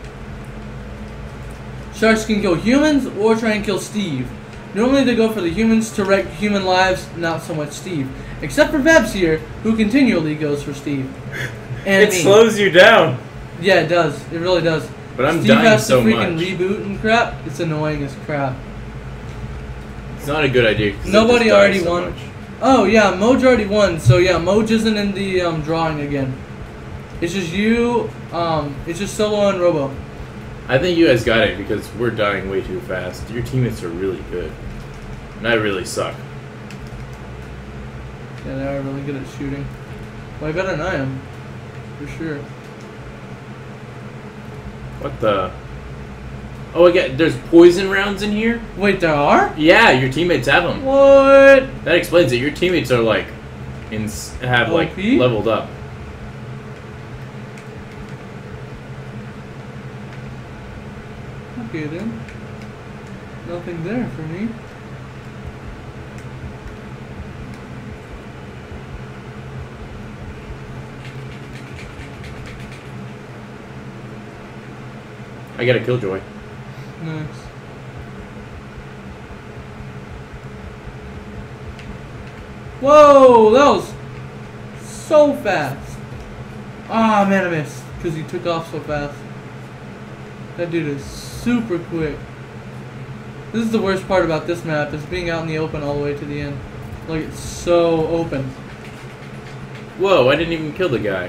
Sharks can kill humans or try and kill Steve. Normally they go for the humans to wreck human lives, not so much Steve. Except for Vebs here, who continually goes for Steve. And it slows you down. Yeah, it does. It really does. But I'm Steve dying has so to freaking much. reboot and crap. It's annoying as crap. It's not a good idea. Nobody already won. Much. Oh yeah, Moj already won. So yeah, Moj isn't in the drawing again. It's just you. It's just Solo and Robo. I think you guys got it because we're dying way too fast. Your teammates are really good. And I really suck. Yeah, they are really good at shooting. Way better than I am. For sure. What the? Oh, again, there's poison rounds in here? Wait, there are? Yeah, your teammates have them. What? That explains it. Your teammates are like, have like OP? leveled up. Okay then. Nothing there for me. I got a killjoy. Nice. Whoa, that was so fast. Ah, man, I missed because he took off so fast. That dude is super quick. This is the worst part about this map, is being out in the open all the way to the end. Like, it's so open. Whoa, I didn't even kill the guy.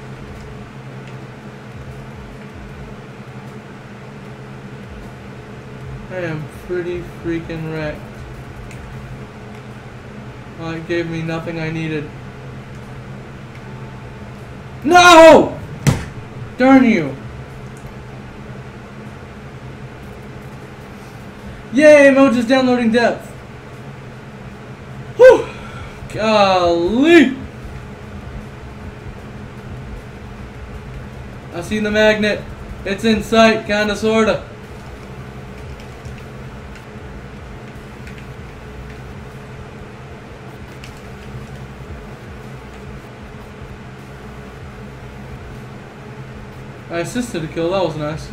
I am pretty freaking wrecked. Well, it gave me nothing I needed. No! Darn you! Yay, Moj is downloading depth. Whew! Golly! I seen the magnet. It's in sight, kinda sorta. I assisted a kill, that was nice.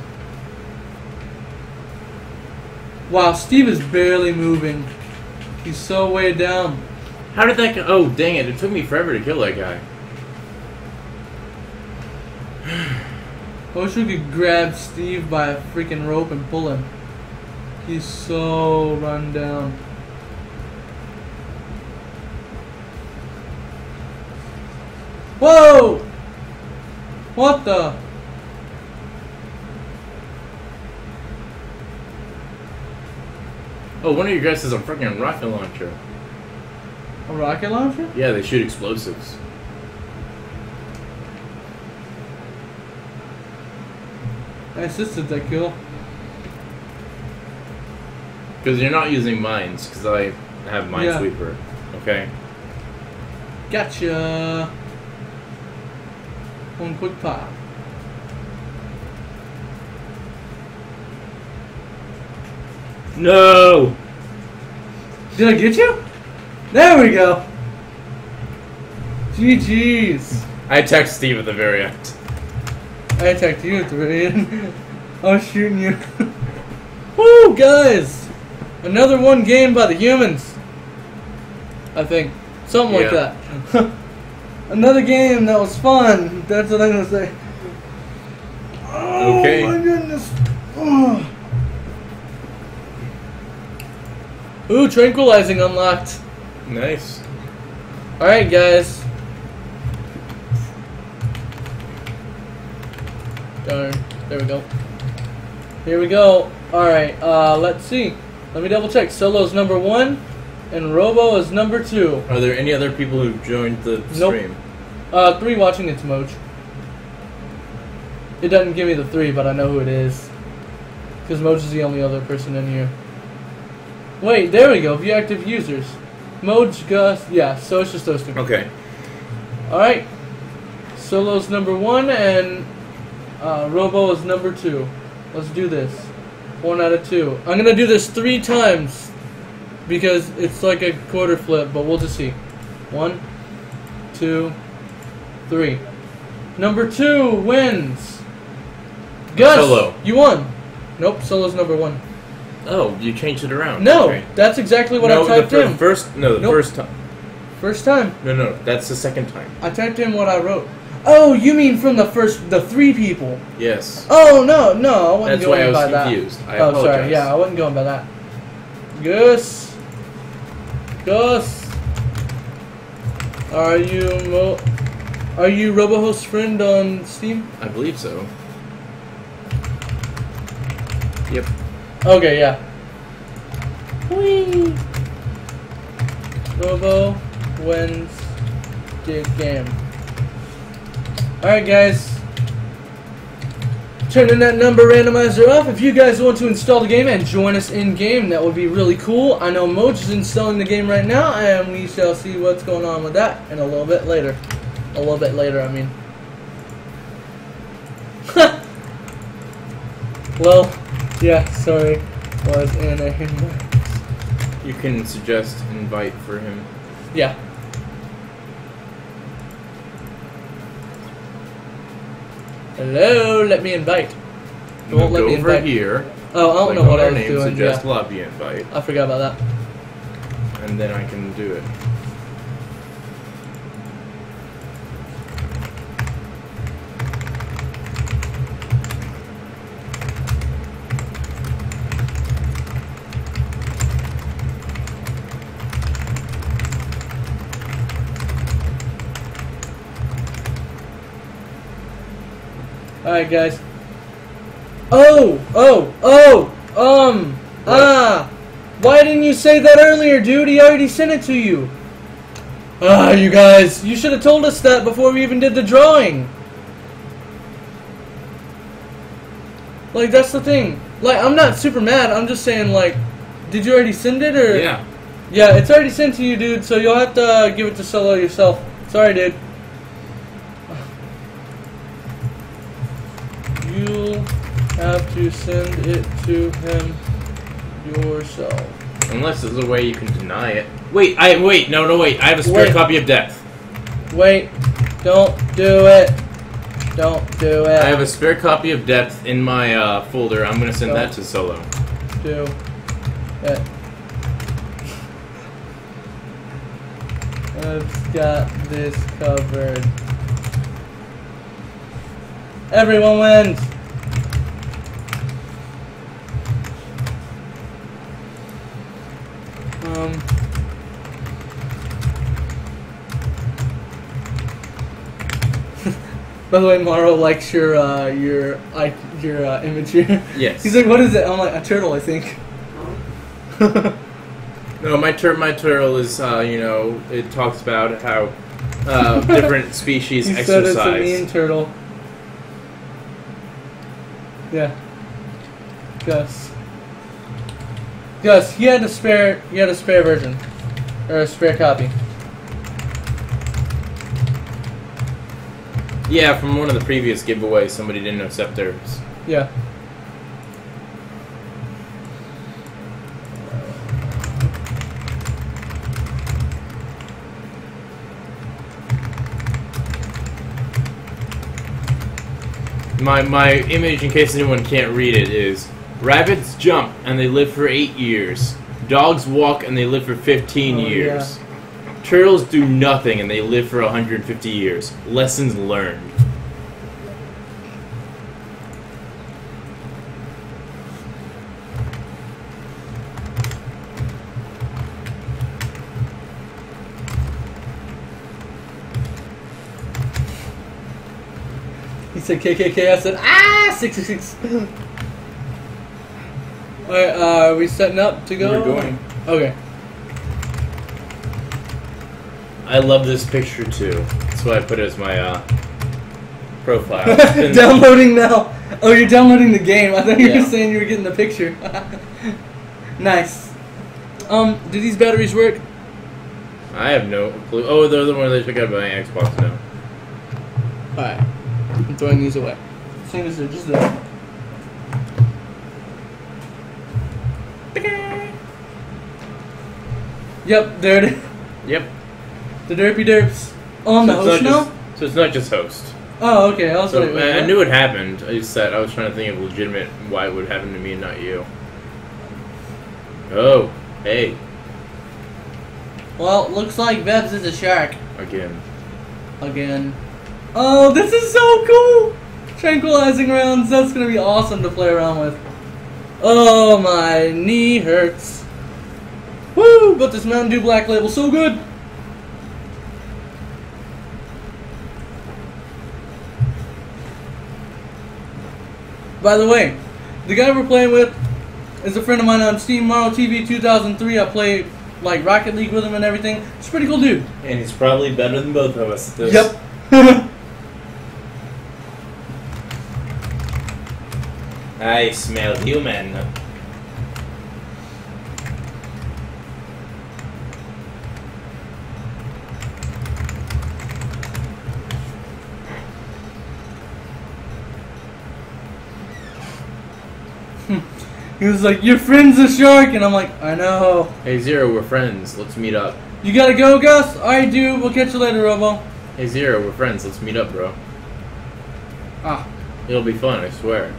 Wow, Steve is barely moving. He's so way down. How did that go? Oh, dang it. It took me forever to kill that guy. I wish we could grab Steve by a freaking rope and pull him. He's so run down. Whoa! What the? Oh, one of your guys has a freaking rocket launcher. A rocket launcher? Yeah, they shoot explosives. I assisted that kill. Because you're not using mines, because I have Minesweeper. Okay? Gotcha. One quick pop. No! Did I get you? There we go. GG's. I attacked Steve at the very end. I attacked you at the very end. I was shooting you. Woo, guys! Another one game by the humans. I think. Something like that. Another game that was fun. That's what I'm gonna say. Oh, Okay. my goodness. Oh. Ooh, tranquilizing unlocked. Nice. Alright, guys. Darn. There we go. Here we go. Alright, let's see. Let me double check. Solo's number 1 and Robo is number 2. Are there any other people who've joined the stream? 3 watching it's Moj. It doesn't give me the 3, but I know who it is. Because Moj is the only other person in here. Wait, there we go. View active users. Moj, Gus, yeah, so it's just those 2. Okay. Alright. Solo's number 1 and Robo is number 2. Let's do this. 1 out of 2. I'm going to do this 3 times because it's like a quarter flip, but we'll just see. 1, 2, 3. Number 2 wins. Gus, Solo. you won. Nope, Solo's number 1. Oh, you changed it around. No, Okay. that's exactly what No, I typed in. the first time. First time. No, that's the second time. I typed in what I wrote. Oh, you mean from the 3 people? Yes. Oh, no, I wasn't That's why I going was by that. confused. I Oh, apologize. sorry, yeah, I wasn't going by that. Gus, are you RoboHost's friend on Steam? I believe so. Yep. Okay, yeah. Whee! Robo wins the game. Alright, guys. Turning that number randomizer off. If you guys want to install the game and join us in game, that would be really cool. I know Moj is installing the game right now, and we shall see what's going on with that in a little bit later. A little bit later, I mean. Well, yeah, sorry. Was in a inbox. You can suggest invite for him. Yeah. Hello, let me invite. It won't let Go me over invite. here. Oh, I don't Click know on what I our was name, doing. suggest Yeah. lobby invite, I forgot about that. and then I can do it. Alright, guys. Why didn't you say that earlier, dude? He already sent it to you. You guys, you should have told us that before we even did the drawing. Like, that's the thing. Like, I'm not super mad. I'm just saying, like, did you already send it, or? Yeah. Yeah, it's already sent to you, dude, so you'll have to give it to Solo yourself. Sorry, dude. You'll have to send it to him yourself. Unless there's a way you can deny it. Wait, no, wait. I have a spare Wait. copy of Depth. Wait, don't do it. Don't do it. I have a spare copy of Depth in my folder. I'm gonna send that to Solo. Do it. I've got this covered. Everyone wins. By the way, Maro likes your image here. Yes. He's like, what is it? I'm like, a turtle, I think. No, my turtle is, you know, it talks about how different species He exercise. said it's a mean turtle. Yeah. Gus. Gus, he had a spare version. Or a spare copy. Yeah, from one of the previous giveaways, somebody didn't accept theirs. Yeah. My image, in case anyone can't read it, is rabbits jump and they live for 8 years. Dogs walk and they live for 15 years. Yeah. Turtles do nothing and they live for 150 years. Lessons learned. He said KKK, I said, ah, 666. Alright, are we setting up to go? We're going. Okay. I love this picture too. That's why I put it as my profile. Downloading now. Oh, you're downloading the game. I thought you Yeah. were saying you were getting the picture. Nice. Do these batteries work? I have no clue. Oh, they're the one they took out of my Xbox now. Alright. I'm throwing these away. Same as they're just there. Yep, there it is. Yep. The derpy derps. On the host now? So it's not just host. Oh, okay. I was So like, I knew it happened. I just said I was trying to think of legitimate why it would happen to me and not you. Oh, hey, well, looks like Vebs is a shark. again. Again. Oh, this is so cool! Tranquilizing rounds, that's gonna be awesome to play around with. Oh, my knee hurts. Woo! But this Mountain Dew Black Label so good! By the way, the guy we're playing with is a friend of mine on Steam, Maro TV 2003. I play like Rocket League with him and everything. It's a pretty cool dude. And he's probably better than both of us. Yep. I smell human. He was like, your friend's a shark, and I'm like, I know. Hey Zero, we're friends. Let's meet up. You gotta go, Gus? Alright, dude. We'll catch you later, Robo. Hey Zero, we're friends. Let's meet up, bro. Ah. It'll be fun, I swear.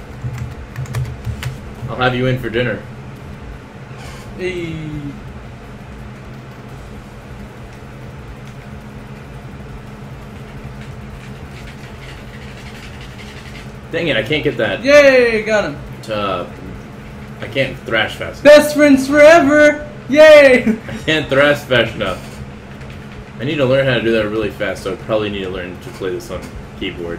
I'll have you in for dinner. Hey. Dang it, I can't get that. Yay, got him. I can't thrash fast. Best friends forever! Yay! I can't thrash fast enough. I need to learn how to do that really fast, so I probably need to learn to play this on keyboard.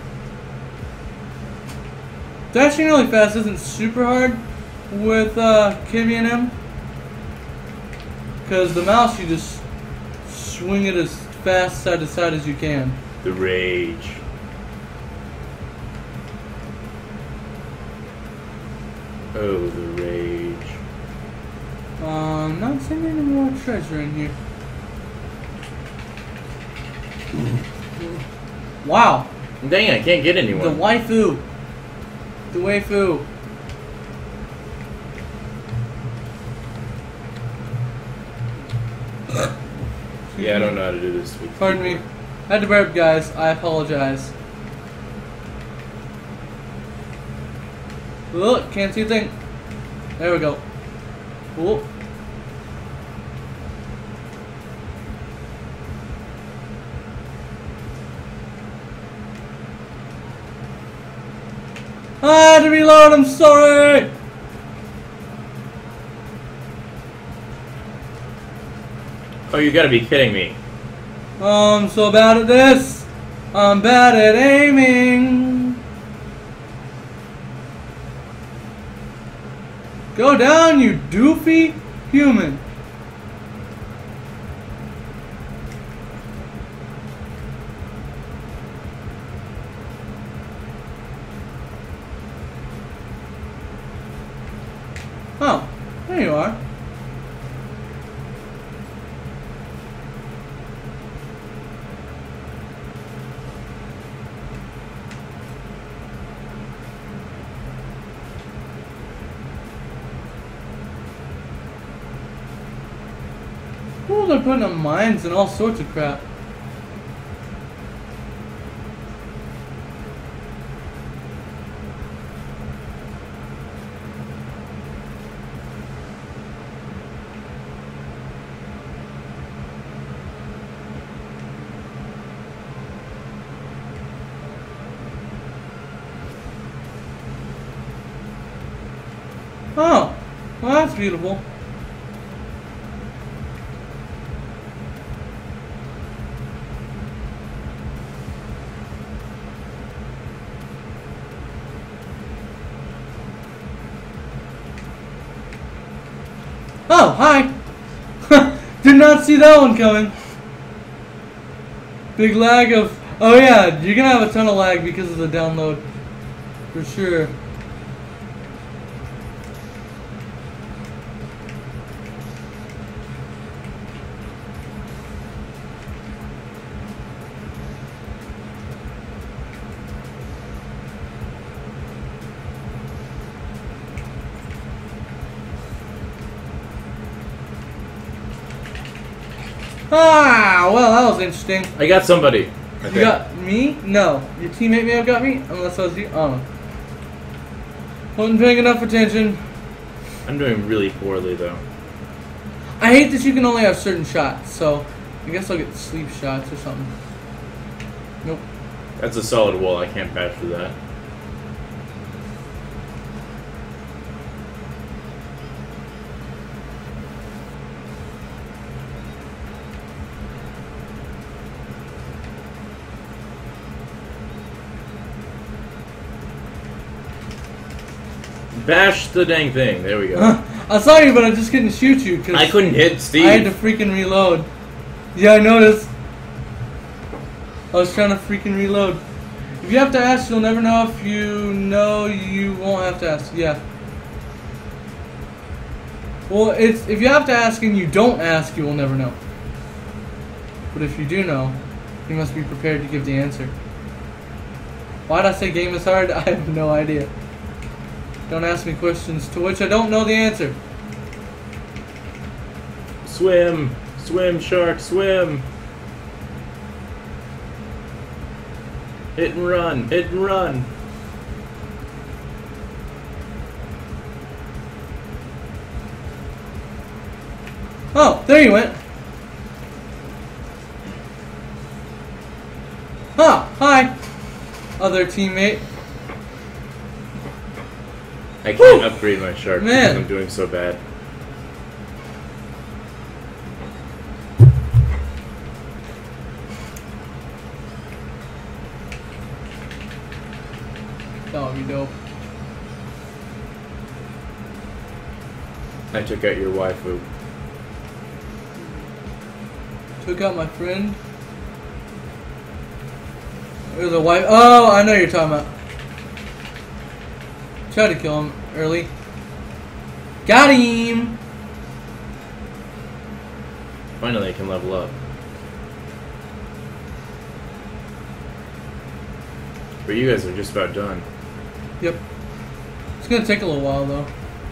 Dashing really fast isn't super hard with KVNM. Because the mouse, you just swing it as fast side to side as you can. The rage. Oh, the rage. Not seeing any more treasure in here. Wow. Dang, I can't get anyone. The waifu. The waifu. Yeah, I don't know how to do this. Pardon me. I had to burp, guys. I apologize. Look, can't see a thing. There we go. Cool. I had to reload, I'm sorry! Oh, you gotta be kidding me. I'm so bad at this. I'm bad at aiming. Go down, you doofy human. Oh, there you are. Oh, they're putting up mines and all sorts of crap. Oh, well, that's beautiful. Oh, hi! Did not see that one coming. Big lag of... Oh yeah, you're gonna have a ton of lag because of the download. For sure. Ah, well, that was interesting. I got somebody. You got me? No. Your teammate may have got me, unless I was you. Oh. Wasn't paying enough attention. I'm doing really poorly, though. I hate that you can only have certain shots, so I guess I'll get sleep shots or something. Nope. That's a solid wall. I can't bash through that. Bash the dang thing. There we go. I saw you, but I just couldn't shoot you because I couldn't hit Steve. I had to freaking reload. Yeah, I noticed. I was trying to freaking reload. If you have to ask, you'll never know. If you know, you won't have to ask. Yeah. Well, it's if you have to ask and you don't ask, you will never know. But if you do know, you must be prepared to give the answer. Why'd I say game is hard? I have no idea. Don't ask me questions to which I don't know the answer. Swim! Swim, shark, swim! Hit and run! Hit and run! Oh, there you went. Oh, hi. Other teammate. I can't upgrade my shark Man. because I'm doing so bad. That would be dope. I took out your waifu. Took out my friend. There's a wife. Oh, I know what you're talking about. Tried to kill him early. Got him! Finally, I can level up. But you guys are just about done. Yep. It's gonna take a little while though.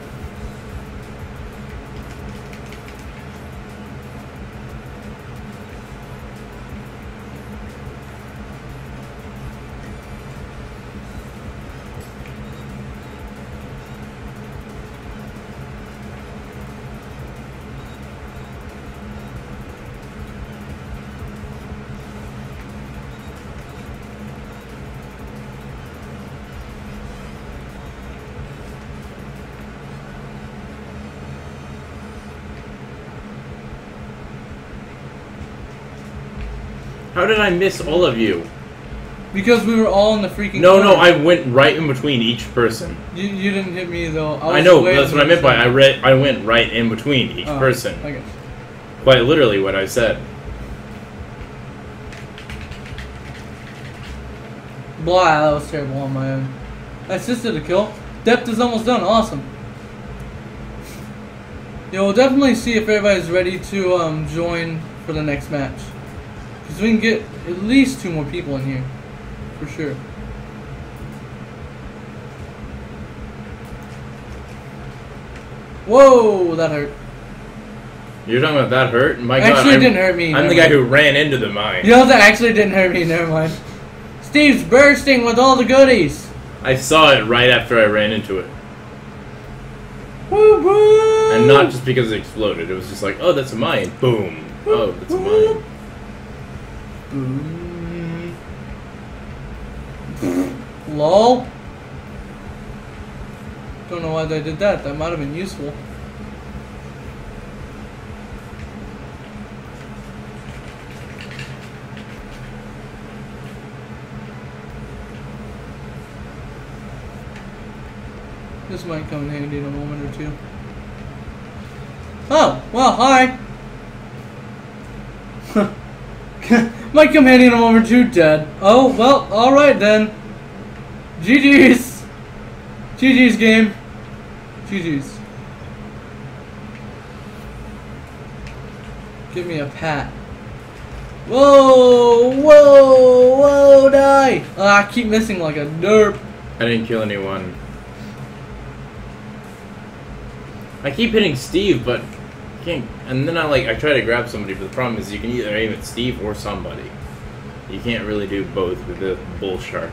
How did I miss all of you? Because we were all in the freaking No, corner. no, I went right in between each person. You didn't hit me though. I know, that's what I meant by I went right in between each person. Okay. Quite literally what I said. Blah, that was terrible on my own. I assisted a kill. Depth is almost done. Awesome. Yeah, we'll definitely see if everybody's ready to join for the next match. Because we can get at least 2 more people in here. For sure. Whoa, that hurt. You're talking about that hurt? My God, Actually, it didn't hurt me. I'm the guy who ran into the mine. You know, that actually didn't hurt me. Never mind. Steve's bursting with all the goodies. I saw it right after I ran into it. Woo woo! And not just because it exploded. It was just like, oh, that's a mine. Boom. Oh, that's a mine. LOL. Don't know why they did that. That might have been useful. This might come in handy in a moment or two. Oh, well, hi. Might come handy in a moment or two, dead. Oh, well, alright then. GG's. GG's game. GG's. Give me a pat. Whoa, whoa, whoa, die. I keep missing like a derp. I didn't kill anyone. I keep hitting Steve, but can't. And then I try to grab somebody, but the problem is you can either aim at Steve or somebody. You can't really do both with the bull shark.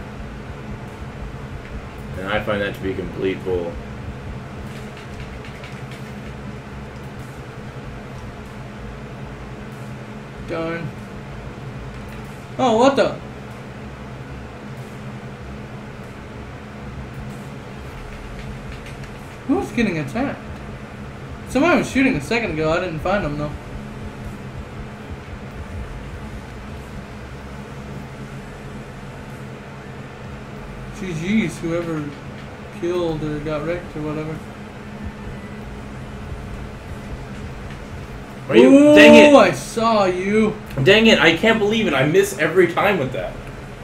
And I find that to be complete bull. Darn. Oh, what the? Who's getting attacked? Somebody was shooting a second ago. I didn't find them though. GG's, whoever killed or got wrecked or whatever. Are you? Dang it! Oh, I saw you. Dang it! I can't believe it. I miss every time with that.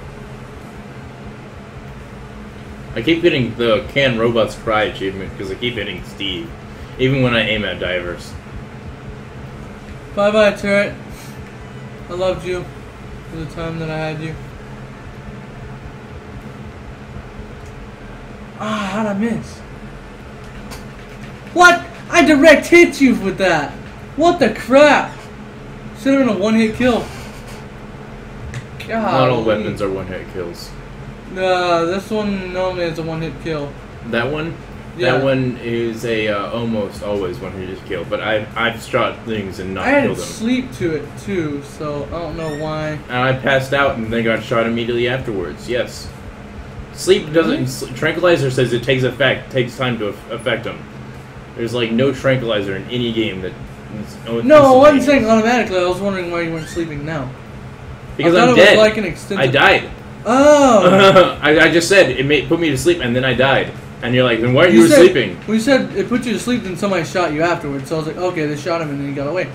I keep getting the Can Robots Cry achievement because I keep hitting Steve, even when I aim at divers. Bye bye, turret. I loved you for the time that I had you. Ah, how'd I miss? What? I direct hit you with that. What the crap? Should have been a one-hit kill. God. Not all weapons are one-hit kills. This one normally is a one-hit kill. That one? Yeah. That one is a almost always one-hit kill, but I've shot things and not I had killed them. sleep to it too, so I don't know why. And I passed out and then got shot immediately afterwards. Yes. Sleep doesn't. Tranquilizer says it takes time to affect them. There's like no tranquilizer in any game that. No, I wasn't saying automatically. I was wondering why you weren't sleeping now. Because I thought I'm it dead. was like an extended... I died. Oh. I just said it put me to sleep and then I died. And you're like, then why are you sleeping? Well, you said it put you to sleep, then somebody shot you afterwards. So I was like, okay, they shot him and then he got away.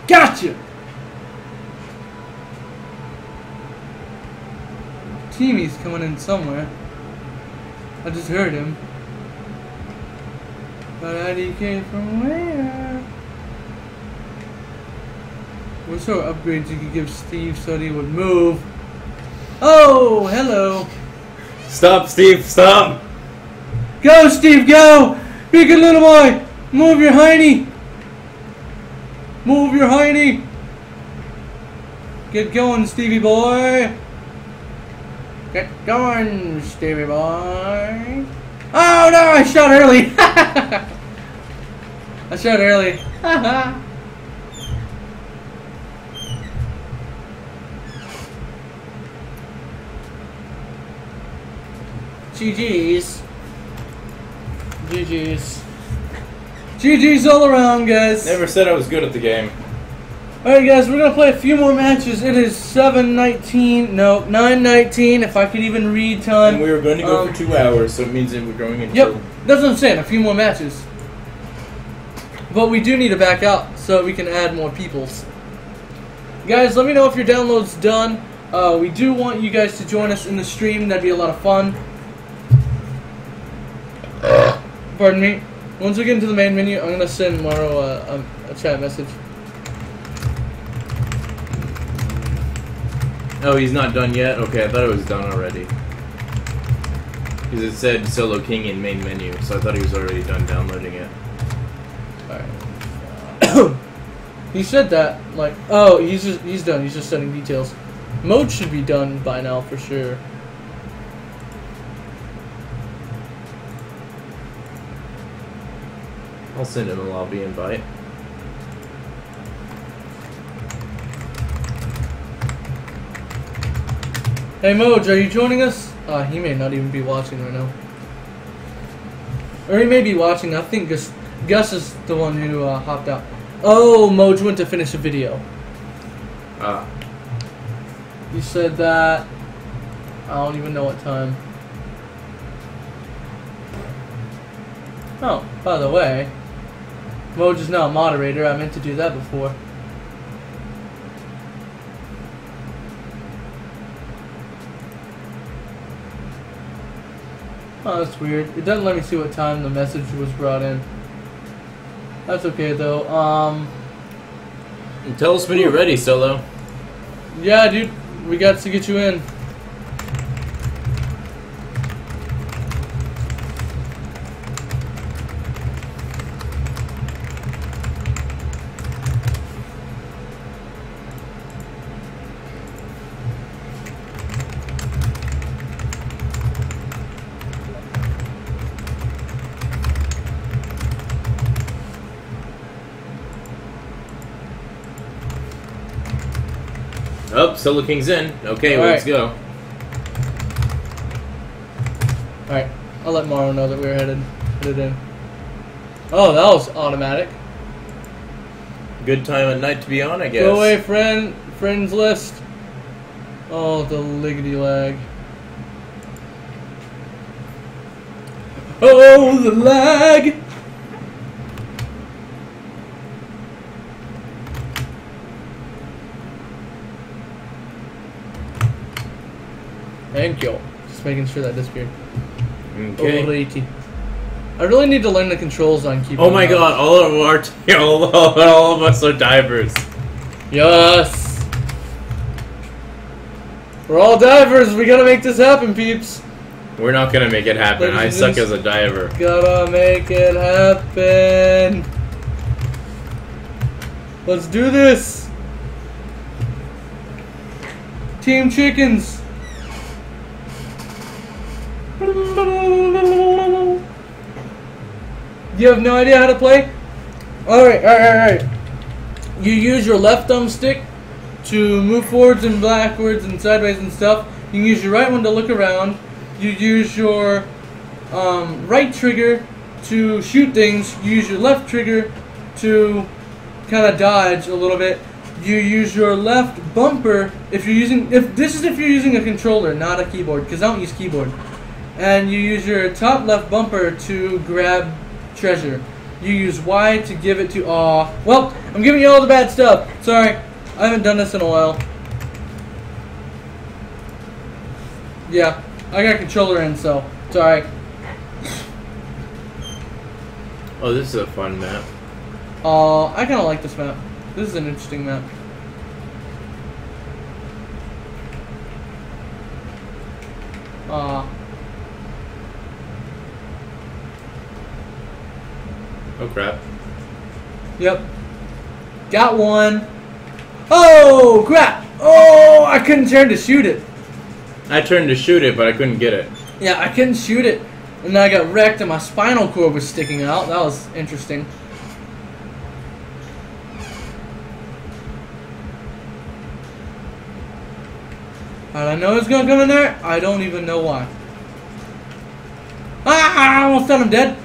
Gotcha! Teamy's coming in somewhere. I just heard him. But IDK from where? What sort of upgrades you could give Steve so that he would move? Oh, hello. Stop, Steve, stop! Go, Steve, go! Be a good little boy! Move your hiney! Move your hiney! Get going, Stevie boy! Get going, Stevie boy! Oh no, I shot early! I shot early. GG's. GG's. GG's all around, guys. Never said I was good at the game. Alright, guys, we're gonna play a few more matches. It is 7:19. No, 9:19. If I could even read time. And we were going to go for 2 hours, so it means that we're going into. Yep, that's what I'm saying. A few more matches. But we do need to back out so we can add more peoples. Guys, let me know if your download's done. We do want you guys to join us in the stream. That'd be a lot of fun. Pardon me. Once we get into the main menu, I'm gonna send Morrow a chat message. Oh, he's not done yet? Okay, I thought it was done already. Because it said Solo King in main menu, so I thought he was already done downloading it. Alright. He said that, like, oh, he's done. He's just sending details. Mode should be done by now for sure. I'll send him a lobby invite. Hey Moj, are you joining us? He may not even be watching right now. Or he may be watching. I think Gus is the one who hopped out. Oh, Moj went to finish a video. You said that. I don't even know what time. Oh, by the way, Moj is now a moderator. I meant to do that before. Oh, that's weird. It doesn't let me see what time the message was brought in. That's okay though. Tell us when you're ready, Solo. Yeah, dude, we got to get you in. Oh, Solo King's in. Okay, All let's right. go. Alright, I'll let Morrow know that we're headed in. Oh, that was automatic. Good time at night to be on, I guess. Go away, friends list. Oh, the liggity lag. Oh, the lag! Thank you. Just making sure that disappeared. Okay. Alrighty. I really need to learn the controls on keyboard. Oh my god, all of us are divers. Yes! We're all divers. We gotta make this happen, peeps. We're not gonna make it happen. I Ladies suck and as a diver. Gotta make it happen. Let's do this. Team Chickens. You have no idea how to play? Alright. You use your left thumbstick to move forwards and backwards and sideways and stuff. You can use your right one to look around. You use your right trigger to shoot things. You use your left trigger to kind of dodge a little bit. You use your left bumper if you're using if you're using a controller, not a keyboard, because I don't use keyboard. And you use your top left bumper to grab treasure. You use Y to give it to... Aw. Well, I'm giving you all the bad stuff. Sorry. I haven't done this in a while. Yeah. I got controller in, so... Sorry. Oh, this is a fun map. I kind of like this map. This is an interesting map. Oh crap. Yep. Got one. Oh, crap. Oh, I couldn't turn to shoot it. I turned to shoot it, but I couldn't get it. Yeah, I couldn't shoot it. And then I got wrecked and my spinal cord was sticking out. That was interesting. How'd I know it was going to come in there? I don't even know why. Ah, I almost thought I'm dead.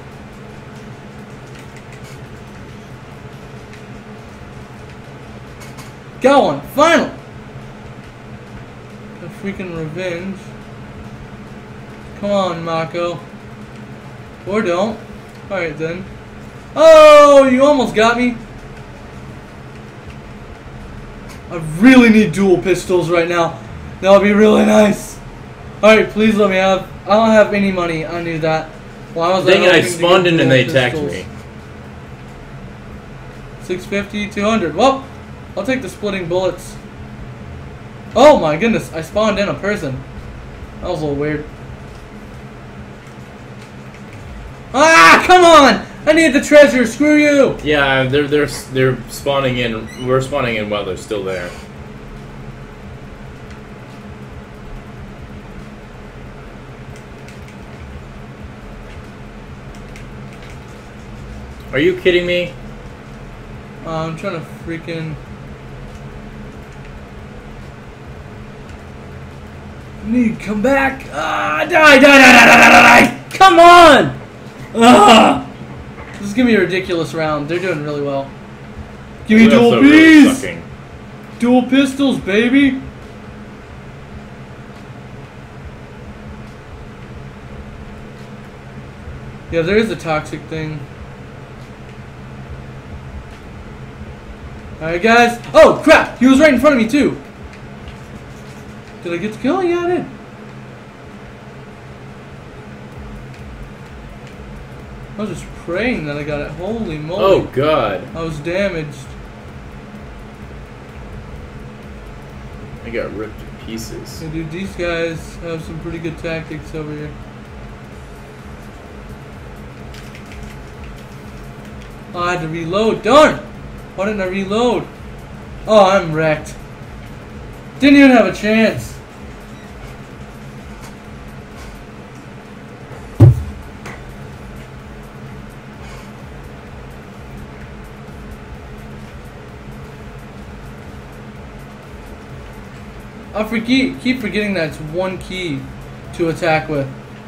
Got one. Final. A freaking revenge. Come on, Mako. Or don't. Alright then. Oh, you almost got me. I really need dual pistols right now. That would be really nice. Alright, please let me have... I don't have any money. I knew that. Why was Dang it, I hoping to spawned get in and dual they attacked pistols? me. 650, 200. Well, I'll take the splitting bullets. Oh my goodness, I spawned in a person. That was a little weird. Ah, come on! I need the treasure, screw you! Yeah, they're spawning in. We're spawning in while they're still there. Are you kidding me? I'm trying to freaking... Need come back! Ah, die! Come on! Ah! This is gonna be a ridiculous round. They're doing really well. Give me dual P's! Really Dual pistols, baby! Yeah, there is a toxic thing. Alright, guys. Oh, crap! He was right in front of me, too. Did I get the kill? Yeah, I did. I was just praying that I got it. Holy moly. Oh, God. I was damaged. I got ripped to pieces. Yeah, dude, these guys have some pretty good tactics over here. Oh, I had to reload. Darn! Why didn't I reload? Oh, I'm wrecked. Didn't even have a chance. I keep forgetting that it's one key to attack with.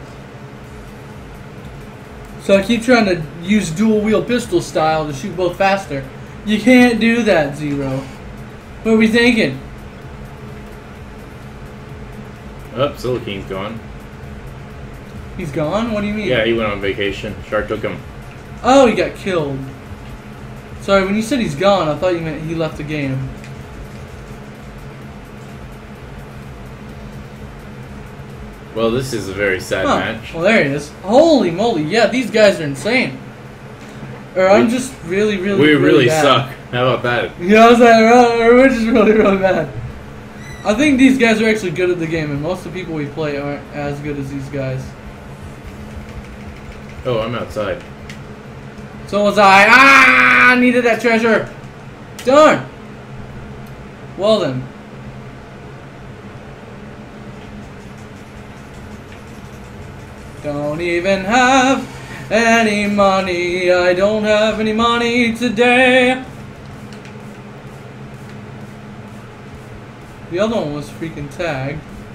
So I keep trying to use dual wheel pistol style to shoot both faster. You can't do that, Zero. What are we thinking? Oh, Silicane's gone. He's gone? What do you mean? Yeah, he went on vacation. Shark took him. Oh, he got killed. Sorry, when you said he's gone, I thought you meant he left the game. Well, this is a very sad match. Well, there he is. Holy moly, yeah, these guys are insane. Or I'm just really really bad. suck. How about that? You know what I'm saying? We're just really bad. I think these guys are actually good at the game, and most of the people we play aren't as good as these guys. Oh, I'm outside. So was I. Ah! I needed that treasure. Darn. Well then. Don't even have any money. I don't have any money today. The other one was freaking tagged.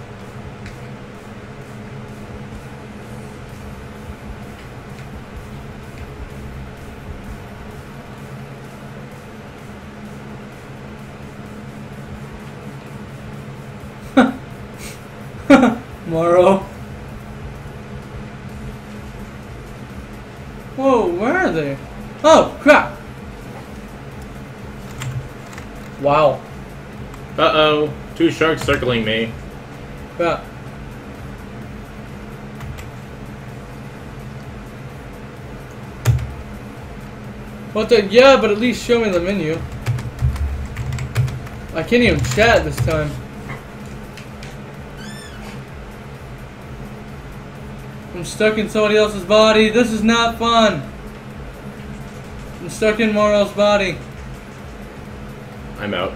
Morrow. Whoa, where are they? Oh, Wow. Uh-oh. 2 sharks circling me. Yeah. What the? Yeah, but at least show me the menu. I can't even chat this time. I'm stuck in somebody else's body. This is not fun. I'm stuck in Morrow's body. I'm out.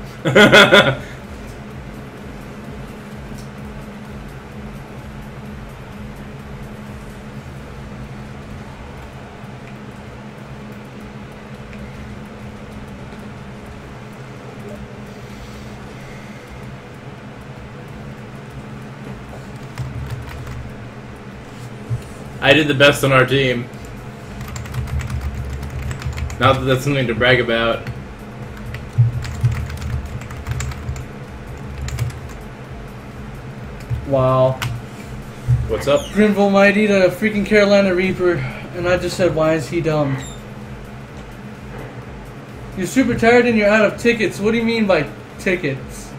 I did the best on our team. Not that that's something to brag about. Wow. What's up? Grinville might eat a freaking Carolina Reaper, and I just said, why is he dumb? You're super tired and you're out of tickets. What do you mean by tickets?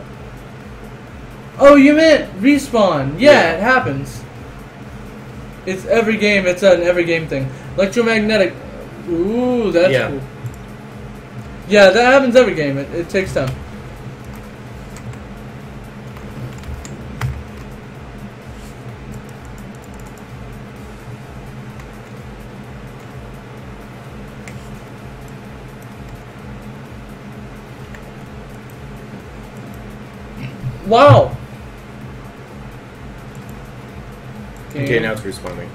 Oh, you meant respawn. Yeah, it happens. It's every game. It's an every game thing. Electromagnetic. Ooh, that's cool. Yeah, that happens every game. It takes time. Wow. Okay, now it's respawning.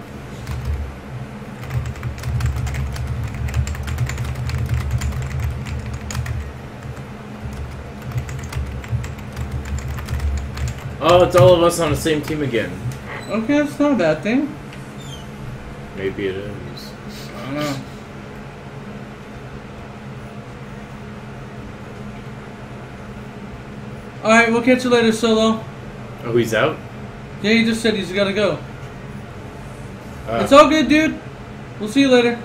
Oh, it's all of us on the same team again. Okay, that's not a bad thing. Maybe it is. I don't know. Alright, we'll catch you later, Solo. Oh, he's out? Yeah, he just said he's gotta go. It's all good, dude. We'll see you later.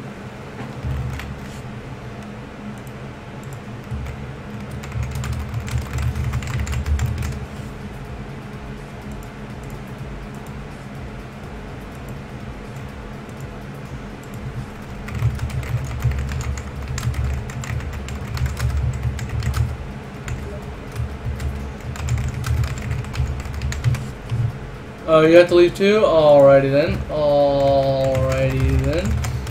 Oh, you have to leave too? Alrighty then. Alrighty then.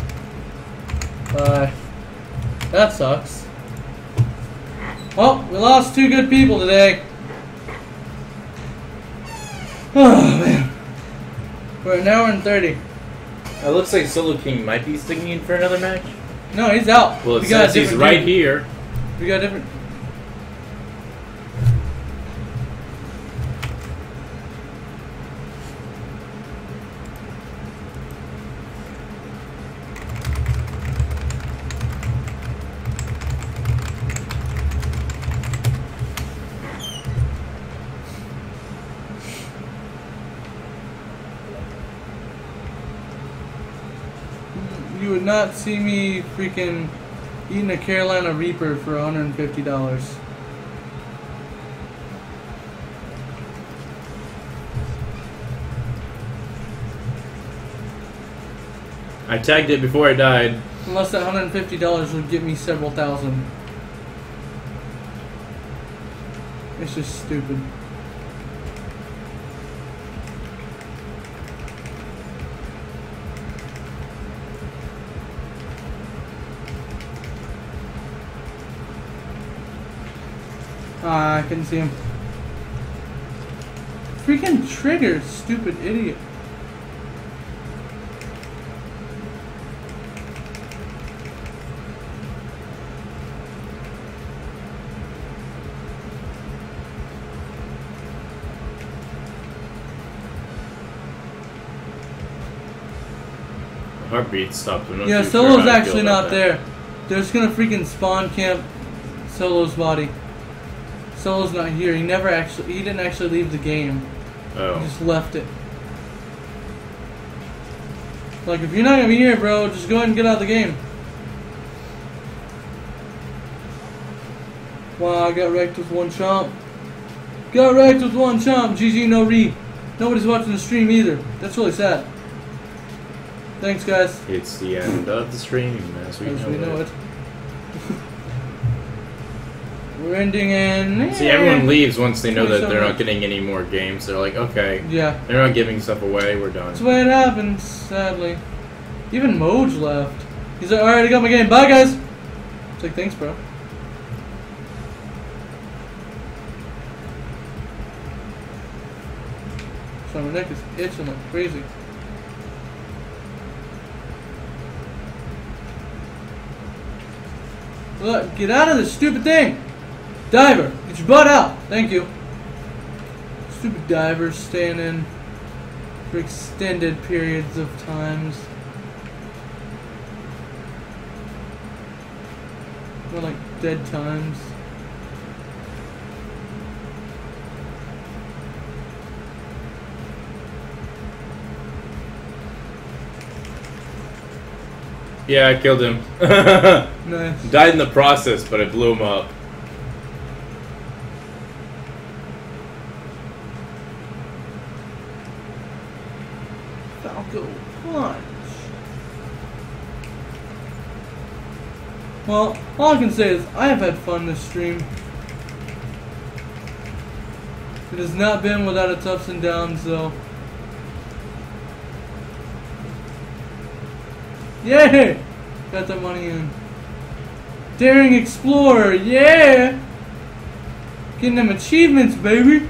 Bye. That sucks. Well, we lost 2 good people today. Oh, man. We're an hour and 30. It looks like Solo King might be sticking in for another match. No, he's out. Well, it says he's right here. We got different... You would not see me freaking eating a Carolina Reaper for $150. I tagged it before I died. Unless that $150 would get me several thousand. It's just stupid. Ah, I couldn't see him. Freaking trigger, stupid idiot. Heartbeat stopped. Yeah, Solo's actually not there. They're just gonna freaking spawn camp Solo's body. Solo's not here. He didn't actually leave the game. Oh. He just left it. Like, if you're not gonna be here, bro, just go ahead and get out of the game. Wow, I got wrecked with one chomp. Got wrecked with one chomp. GG no re. Nobody's watching the stream either. That's really sad. Thanks, guys. It's the end of the stream as we know it. We're ending in... See, everyone leaves once they know that they're not getting any more games. They're like, okay, yeah, they're not giving stuff away, we're done. That's the way it happens, sadly. Even Moj left. He's like, alright, I got my game. Bye, guys. It's like, thanks, bro. So my neck is itching like crazy. Look, get out of this stupid thing! Diver, get your butt out! Thank you. Stupid divers staying in for extended periods of times. Or like dead times. Yeah, I killed him. Nice. Died in the process, but I blew him up. Falco Punch. Well, all I can say is I have had fun this stream. It has not been without its ups and downs, though. Yay! Got that money in. Daring Explorer, yeah! Getting them achievements, baby!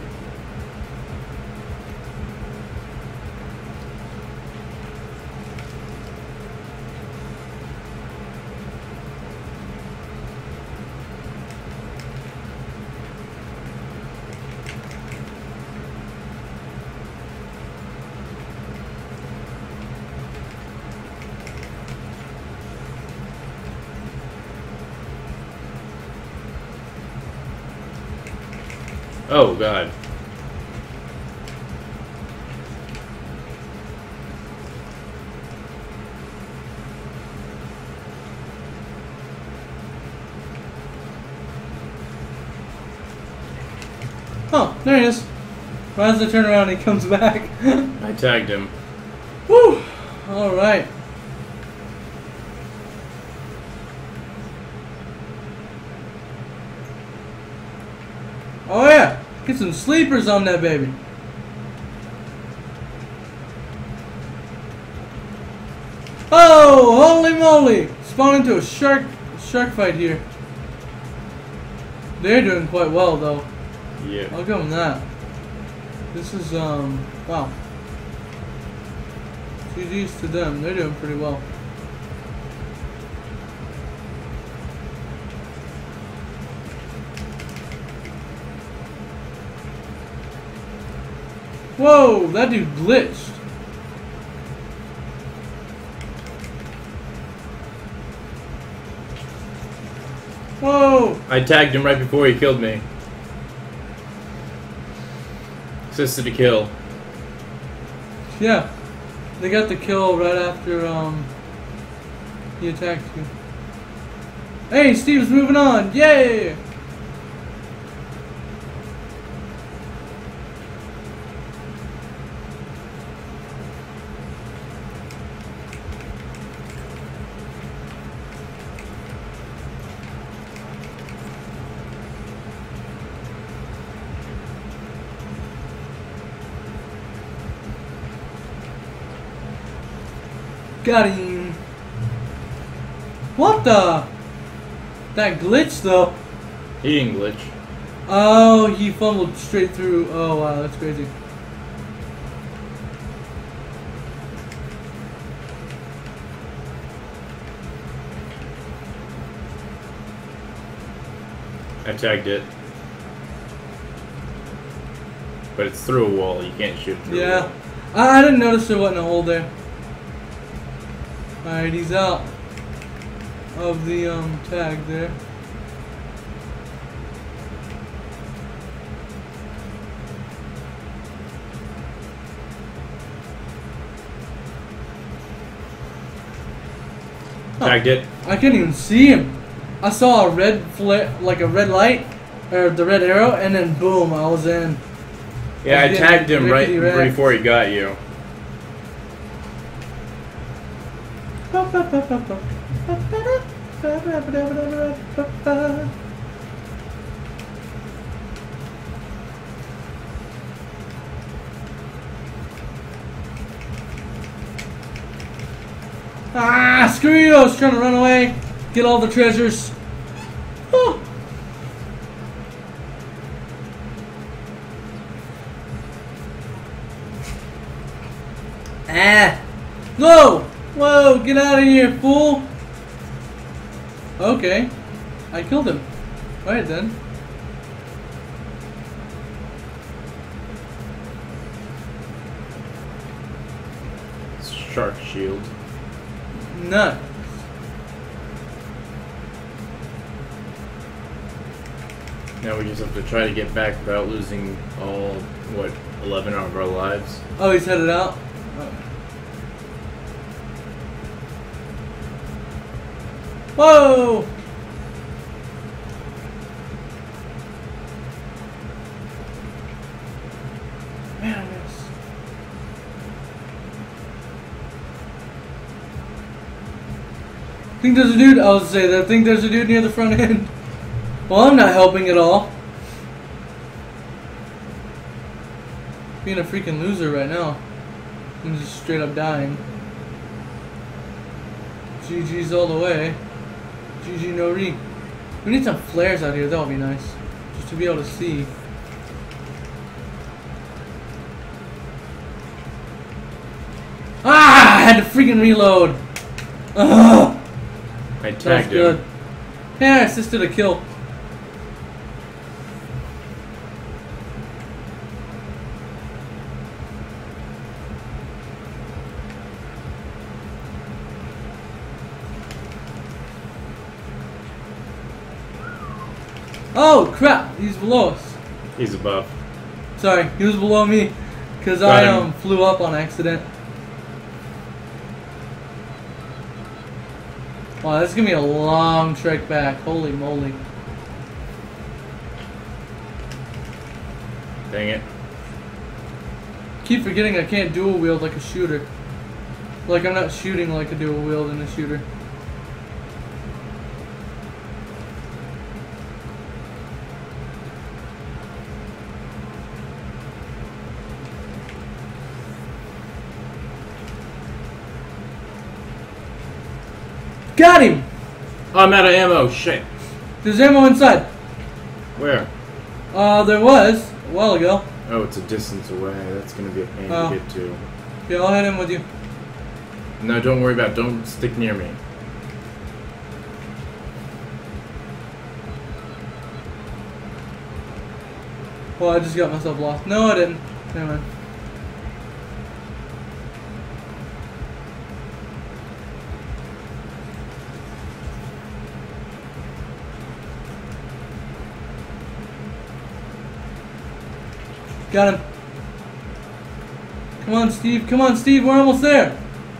Oh, God. Oh, there he is. Right as I turn around, he comes back. I tagged him. Woo! Alright. Oh yeah! Get some sleepers on that baby. Oh, holy moly! Spawn into a shark fight here. They're doing quite well though. Yeah. I'll give them that. This is wow. GG's to them. They're doing pretty well. Whoa, that dude glitched. Whoa! I tagged him right before he killed me. Assisted a kill. Yeah. They got the kill right after he attacked you. Hey, Steve's moving on! Yay! Got him. What the? That glitch though. He didn't glitch. Oh, he fumbled straight through. Oh wow, that's crazy. I tagged it. But it's through a wall. You can't shoot through a Yeah. wall. I didn't notice there wasn't a hole there. Alright, he's out of the tag there. Tagged it. I couldn't even see him. I saw a red flare, like a red light, or the red arrow, and then boom, I was in. Yeah, I tagged him right rickety-wrecked. before he got you. Ah, screw you! I was trying to run away, get all the treasures. Oh. Ah! No! Whoa! Get out of here, fool! Okay, I killed him. Alright then. Shark shield. No. Now we just have to try to get back without losing all, what, 11 of our lives. Oh, he's headed out? Oh. Whoa! Man, I missed. I think there's a dude, I was say that. I think there's a dude near the front end. Well, I'm not helping at all. Being a freaking loser right now. I'm just straight up dying. GG's all the way. GG no re. We need some flares out here, that would be nice. Just to be able to see. Ah! I had to freaking reload. Ugh. I That was tagged good. him. Yeah, I assisted a kill. Oh crap! He's below us. He's above. Sorry, he was below me because Got I him. flew up on accident. Wow, this is gonna be a long trek back. Holy moly! Dang it. Keep forgetting I can't dual wield like a shooter. Like I'm not shooting like a dual wield in a shooter. Got him! Oh, I'm out of ammo. Shit. There's ammo inside. Where? There was a while ago. Oh, it's a distance away. That's gonna be a pain Oh. to get to. Yeah, I'll head in with you. No, don't worry about it. Don't stick near me. Well, I just got myself lost. No, I didn't. Never mind. Got him. Come on, Steve. Come on, Steve. We're almost there.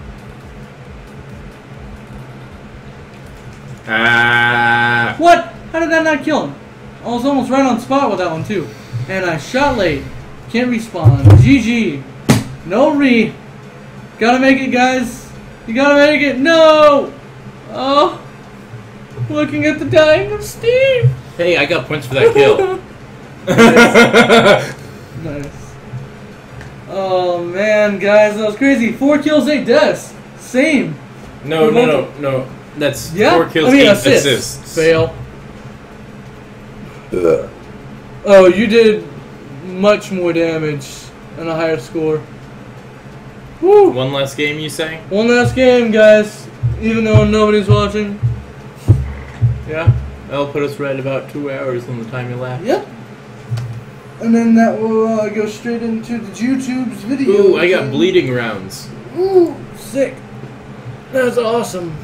Ah. What? How did that not kill him? I was almost right on spot with that one, too. And I shot late. Can't respawn. GG. No re. Gotta make it, guys. You gotta make it. No! Oh. Looking at the dying of Steve. Hey, I got points for that kill. Nice. Oh, man, guys. That was crazy. 4 kills, 8 deaths. Same. No. That's Yeah? 4 kills, I mean, 8 assists. assists. Fail. Oh, you did much more damage and a higher score. Woo! One less game, you say? One last game, guys. Even though nobody's watching. Yeah. That'll put us right about 2 hours on the time you left. Yep. And then that will go straight into the YouTube's video. Ooh, I got bleeding rounds. Ooh, sick. That's awesome.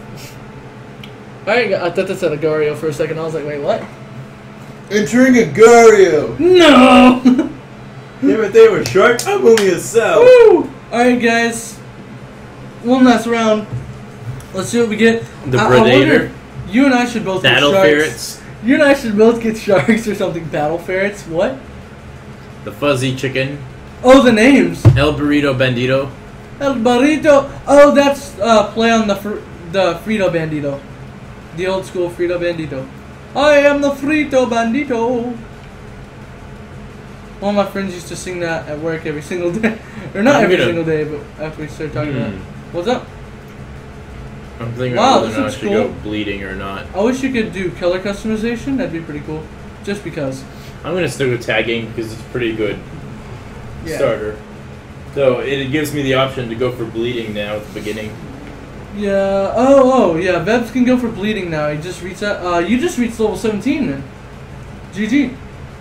I thought that said Agario for a second. I was like, wait, what? Entering Agario! No! Damn it, they were short. I'm only a cell. Woo! Alright, guys. One last round. Let's see what we get. The I wonder Predator. if you and I should both be Battle sharks. ferrets. You and I should both get sharks or something. Battle ferrets. What? The fuzzy chicken. Oh, the names. El burrito bandito. El burrito. Oh, that's play on the Frito Bandito, the old school Frito Bandito. I am the Frito Bandito. One of my friends used to sing that at work every single day, or not every single day, but after we started talking about it. What's up? I'm thinking Wow, whether or not I this should looks go cool. bleeding or not. I wish you could do color customization. That'd be pretty cool. Just because. I'm gonna stick with tagging because it's a pretty good Yeah. starter. So it gives me the option to go for bleeding now at the beginning. Yeah. Oh, yeah. Vebs can go for bleeding now. He just reached that. You just reached level 17, man. GG.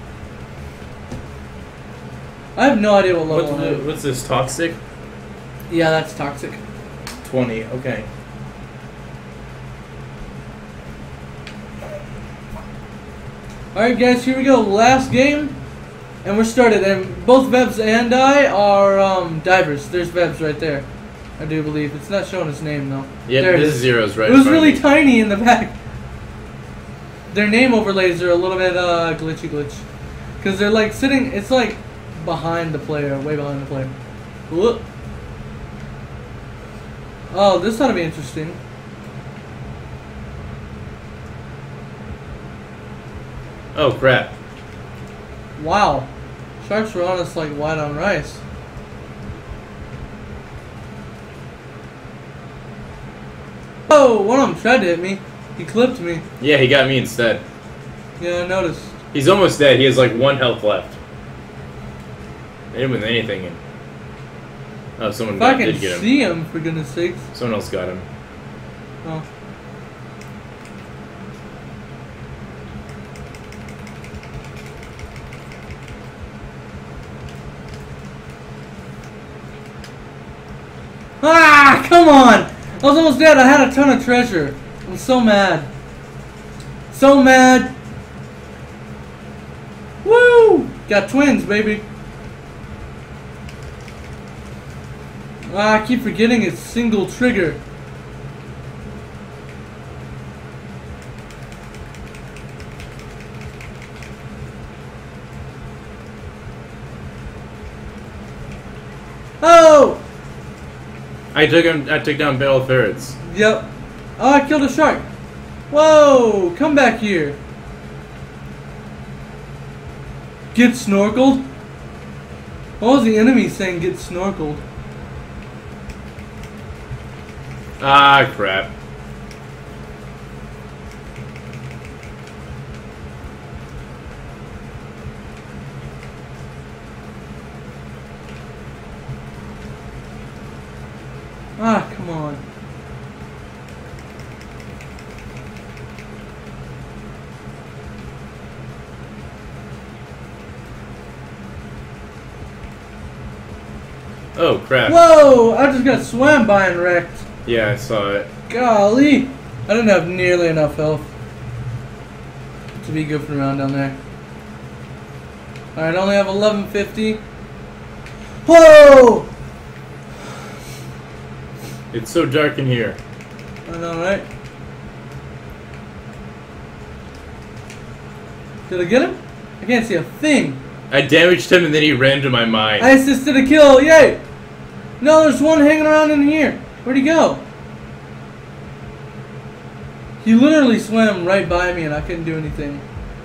I have no idea what level. What's this? Toxic? Yeah, that's toxic. 20. Okay. Alright guys, here we go. Last game. And we're started. And both Vebs and I are divers. There's Vebs right there. I do believe. It's not showing his name though. Yeah, there this is Zero's right. It was in front of really me. tiny in the back. Their name overlays are a little bit glitch. Because they're like sitting, it's like behind the player, way behind the player. Whoop. Oh, this ought to be interesting. Oh crap. Wow. Sharks were on us like white on rice. Oh, one of them tried to hit me. He clipped me. Yeah, he got me instead. Yeah, I noticed. He's almost dead. He has like 1 health left. I didn't with anything. And oh, someone If I can did get him. see him, for goodness sakes. Someone else got him. Oh. Ah, come on! I was almost dead. I had a ton of treasure. I'm so mad. So mad. Woo! Got twins, baby. Ah, I keep forgetting it's single trigger. Oh! I took down Battle Ferrets. Yep. Oh, I killed a shark. Whoa! Come back here. Get snorkeled? What was the enemy saying? Get snorkeled. Ah, crap. Ah, come on. Oh, crap. Whoa! I just got swam by and wrecked. Yeah, I saw it. Golly! I didn't have nearly enough health to be goofing around down there. Alright, I only have 1150. Whoa! It's so dark in here. I know, right? Did I get him? I can't see a thing. I damaged him and then he ran to my mine. I assisted a kill, yay! No, there's one hanging around in here. Where'd he go? He literally swam right by me and I couldn't do anything.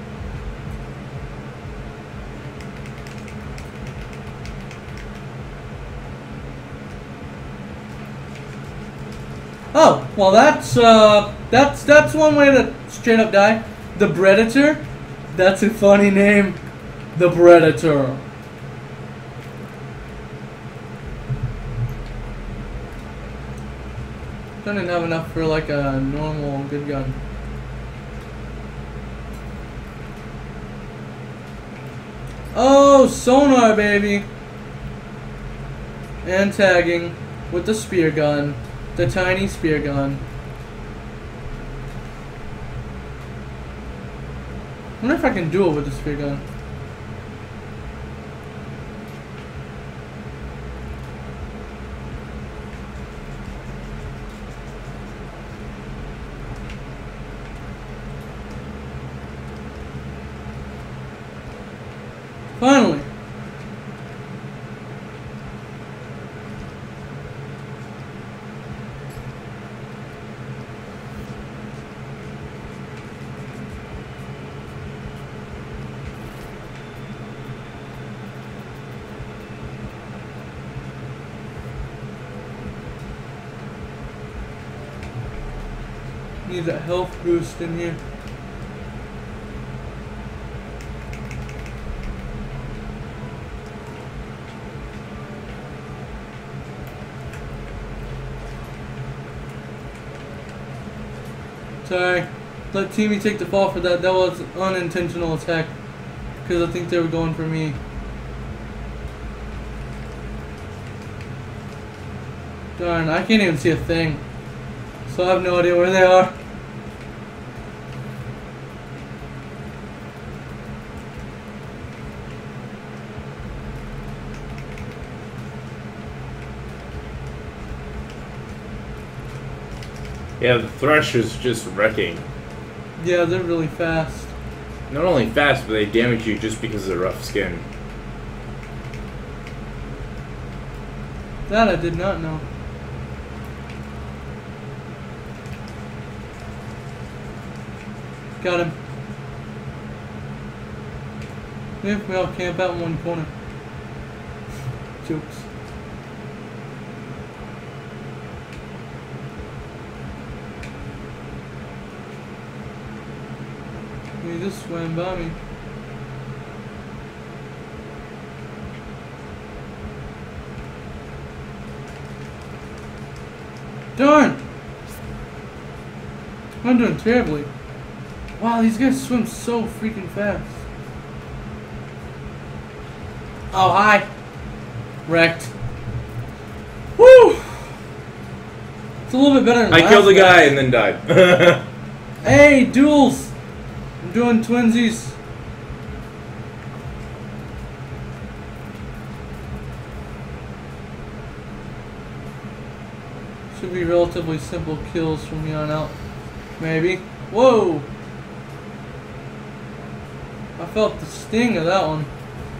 Oh, well that's one way to straight up die. The Predator? That's a funny name. The Predator. Don't even have enough for like a normal good gun. Oh, sonar, baby. And tagging with the spear gun. The tiny spear gun. I wonder if I can do it with the spear gun. Finally. Need that health boost in here. Sorry. Let Timmy take the fall for that. That was unintentional attack. Because I think they were going for me. Darn, I can't even see a thing. So I have no idea where they are. Yeah, the Thresher's just wrecking. Yeah, they're really fast. Not only fast, but they damage you just because of the rough skin. That I did not know. Got him. Yeah, we all camp out in one corner. Jokes. He just swam by me. Darn! I'm doing terribly. Wow, these guys swim so freaking fast. Oh, hi. Wrecked. Woo! It's a little bit better than I killed the guy and then died. Hey, duels! I'm doing twinsies. Should be relatively simple kills from here on out. Maybe. Whoa! I felt the sting of that one.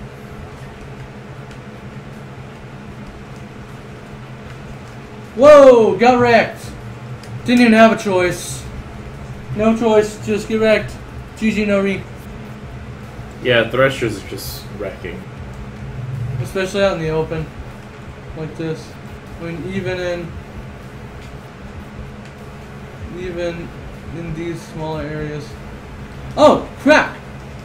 Whoa! Got wrecked. Didn't even have a choice. No choice, just get wrecked. GG no re. Yeah, Threshers are just wrecking. Especially out in the open. Like this. I mean, even in these smaller areas. Oh, crap!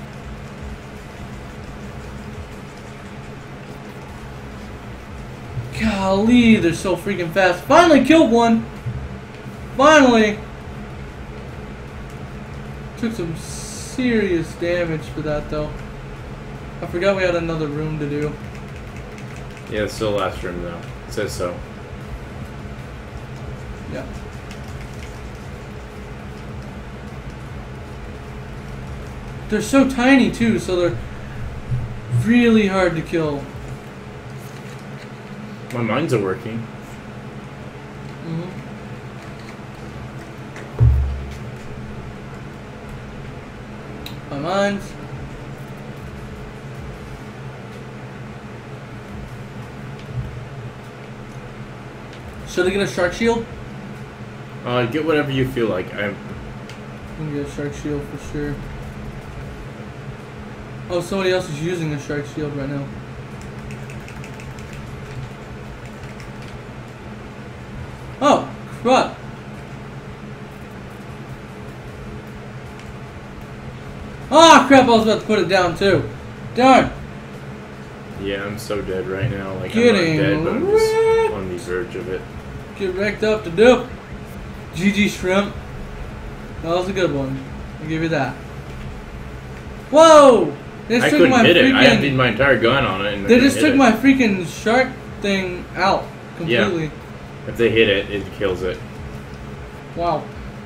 Golly, they're so freaking fast. Finally killed one! Finally! Took some serious damage for that though. I forgot we had another room to do. Yeah, it's still last room though. It says so. Yeah. They're so tiny too, so they're really hard to kill. My mines are working. My mines. Should I get a shark shield? Get whatever you feel like. I'm gonna get a shark shield for sure. Oh, somebody else is using a shark shield right now. Oh, crap. Ah, crap, I was about to put it down too. Darn. Yeah, I'm so dead right now. Like, Getting I'm not dead, but I'm just on the verge of it. Get wrecked up to dip. GG shrimp. That was a good one. I'll give you that. Whoa! They I just took couldn't my hit it. I freaking- emptied my entire gun on it. And They then just hit took it. my freaking shark thing out completely. Yeah. If they hit it, it kills it. Wow.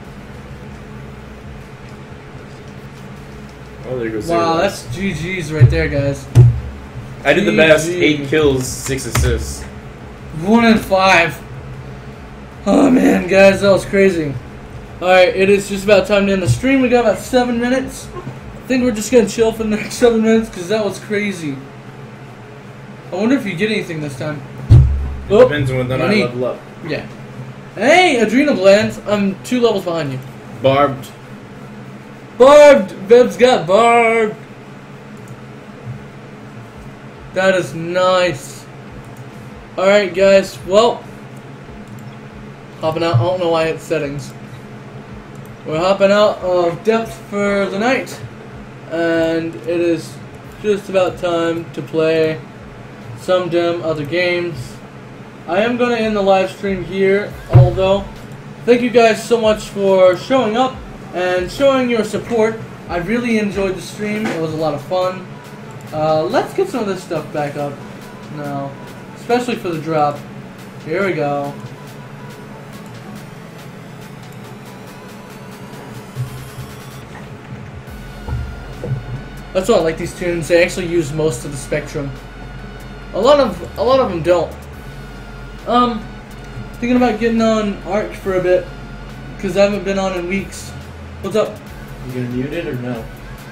Oh, there goes Wow, zero. that's GG's right there, guys. I did the best. GG. 8 kills, 6 assists. 1 and 5. Oh man, guys, that was crazy. Alright, it is just about time to end the stream. We got about 7 minutes. I think we're just gonna chill for the next 7 minutes because that was crazy. I wonder if you get anything this time. Oh, Depends on whether or not I level up. yeah. Hey, adrenal glands. I'm 2 levels behind you. Barbed. Barbed! Beb's got barbed! That is nice. Alright, guys. Well, hopping out. I don't know why it's settings. We're hopping out of depth for the night. And it is just about time to play some damn other games. I am going to end the live stream here, although thank you guys so much for showing up and showing your support. I really enjoyed the stream. It was a lot of fun. Let's get some of this stuff back up now, especially for the drop. Here we go. That's why I like these tunes. They actually use most of the spectrum. A lot of them don't. Thinking about getting on Arc for a bit because I haven't been on in weeks. What's up? You gonna mute it or no?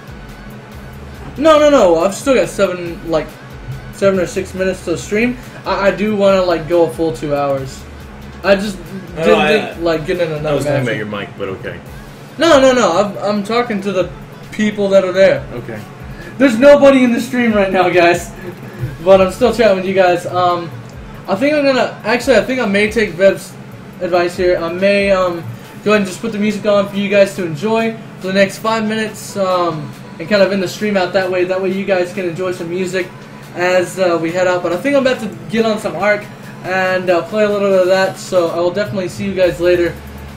No. I've still got 7 or 6 minutes to stream. I do want to go a full 2 hours. I just didn't think getting another I was thinking match. about your mic, but okay. No. I'm talking to the people that are there. Okay. There's nobody in the stream right now, guys. But I'm still chatting with you guys. I think I may take Veb's advice here. I may go ahead and just put the music on for you guys to enjoy for the next 5 minutes, and kind of end the stream out that way. That way you guys can enjoy some music as we head out. But I think I'm about to get on some Ark and play a little bit of that. So I will definitely see you guys later.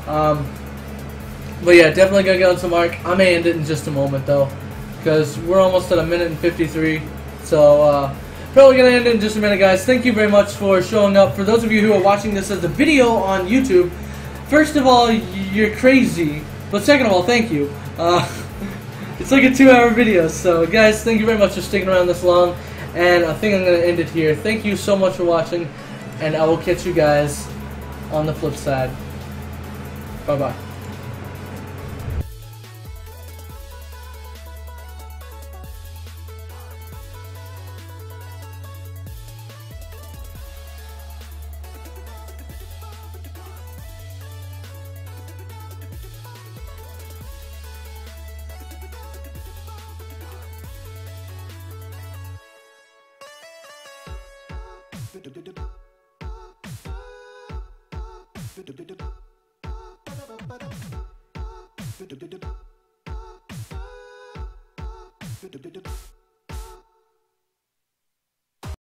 But yeah, definitely gonna get on some Ark. I may end it in just a moment though, because we're almost at 1:53. So probably gonna end it in just a minute, guys. Thank you very much for showing up. For those of you who are watching this as a video on YouTube, first of all, you're crazy. But second of all, thank you. It's like a 2-hour video. So guys, thank you very much for sticking around this long. And I think I'm gonna end it here. Thank you so much for watching, and I will catch you guys on the flip side. Bye bye. Do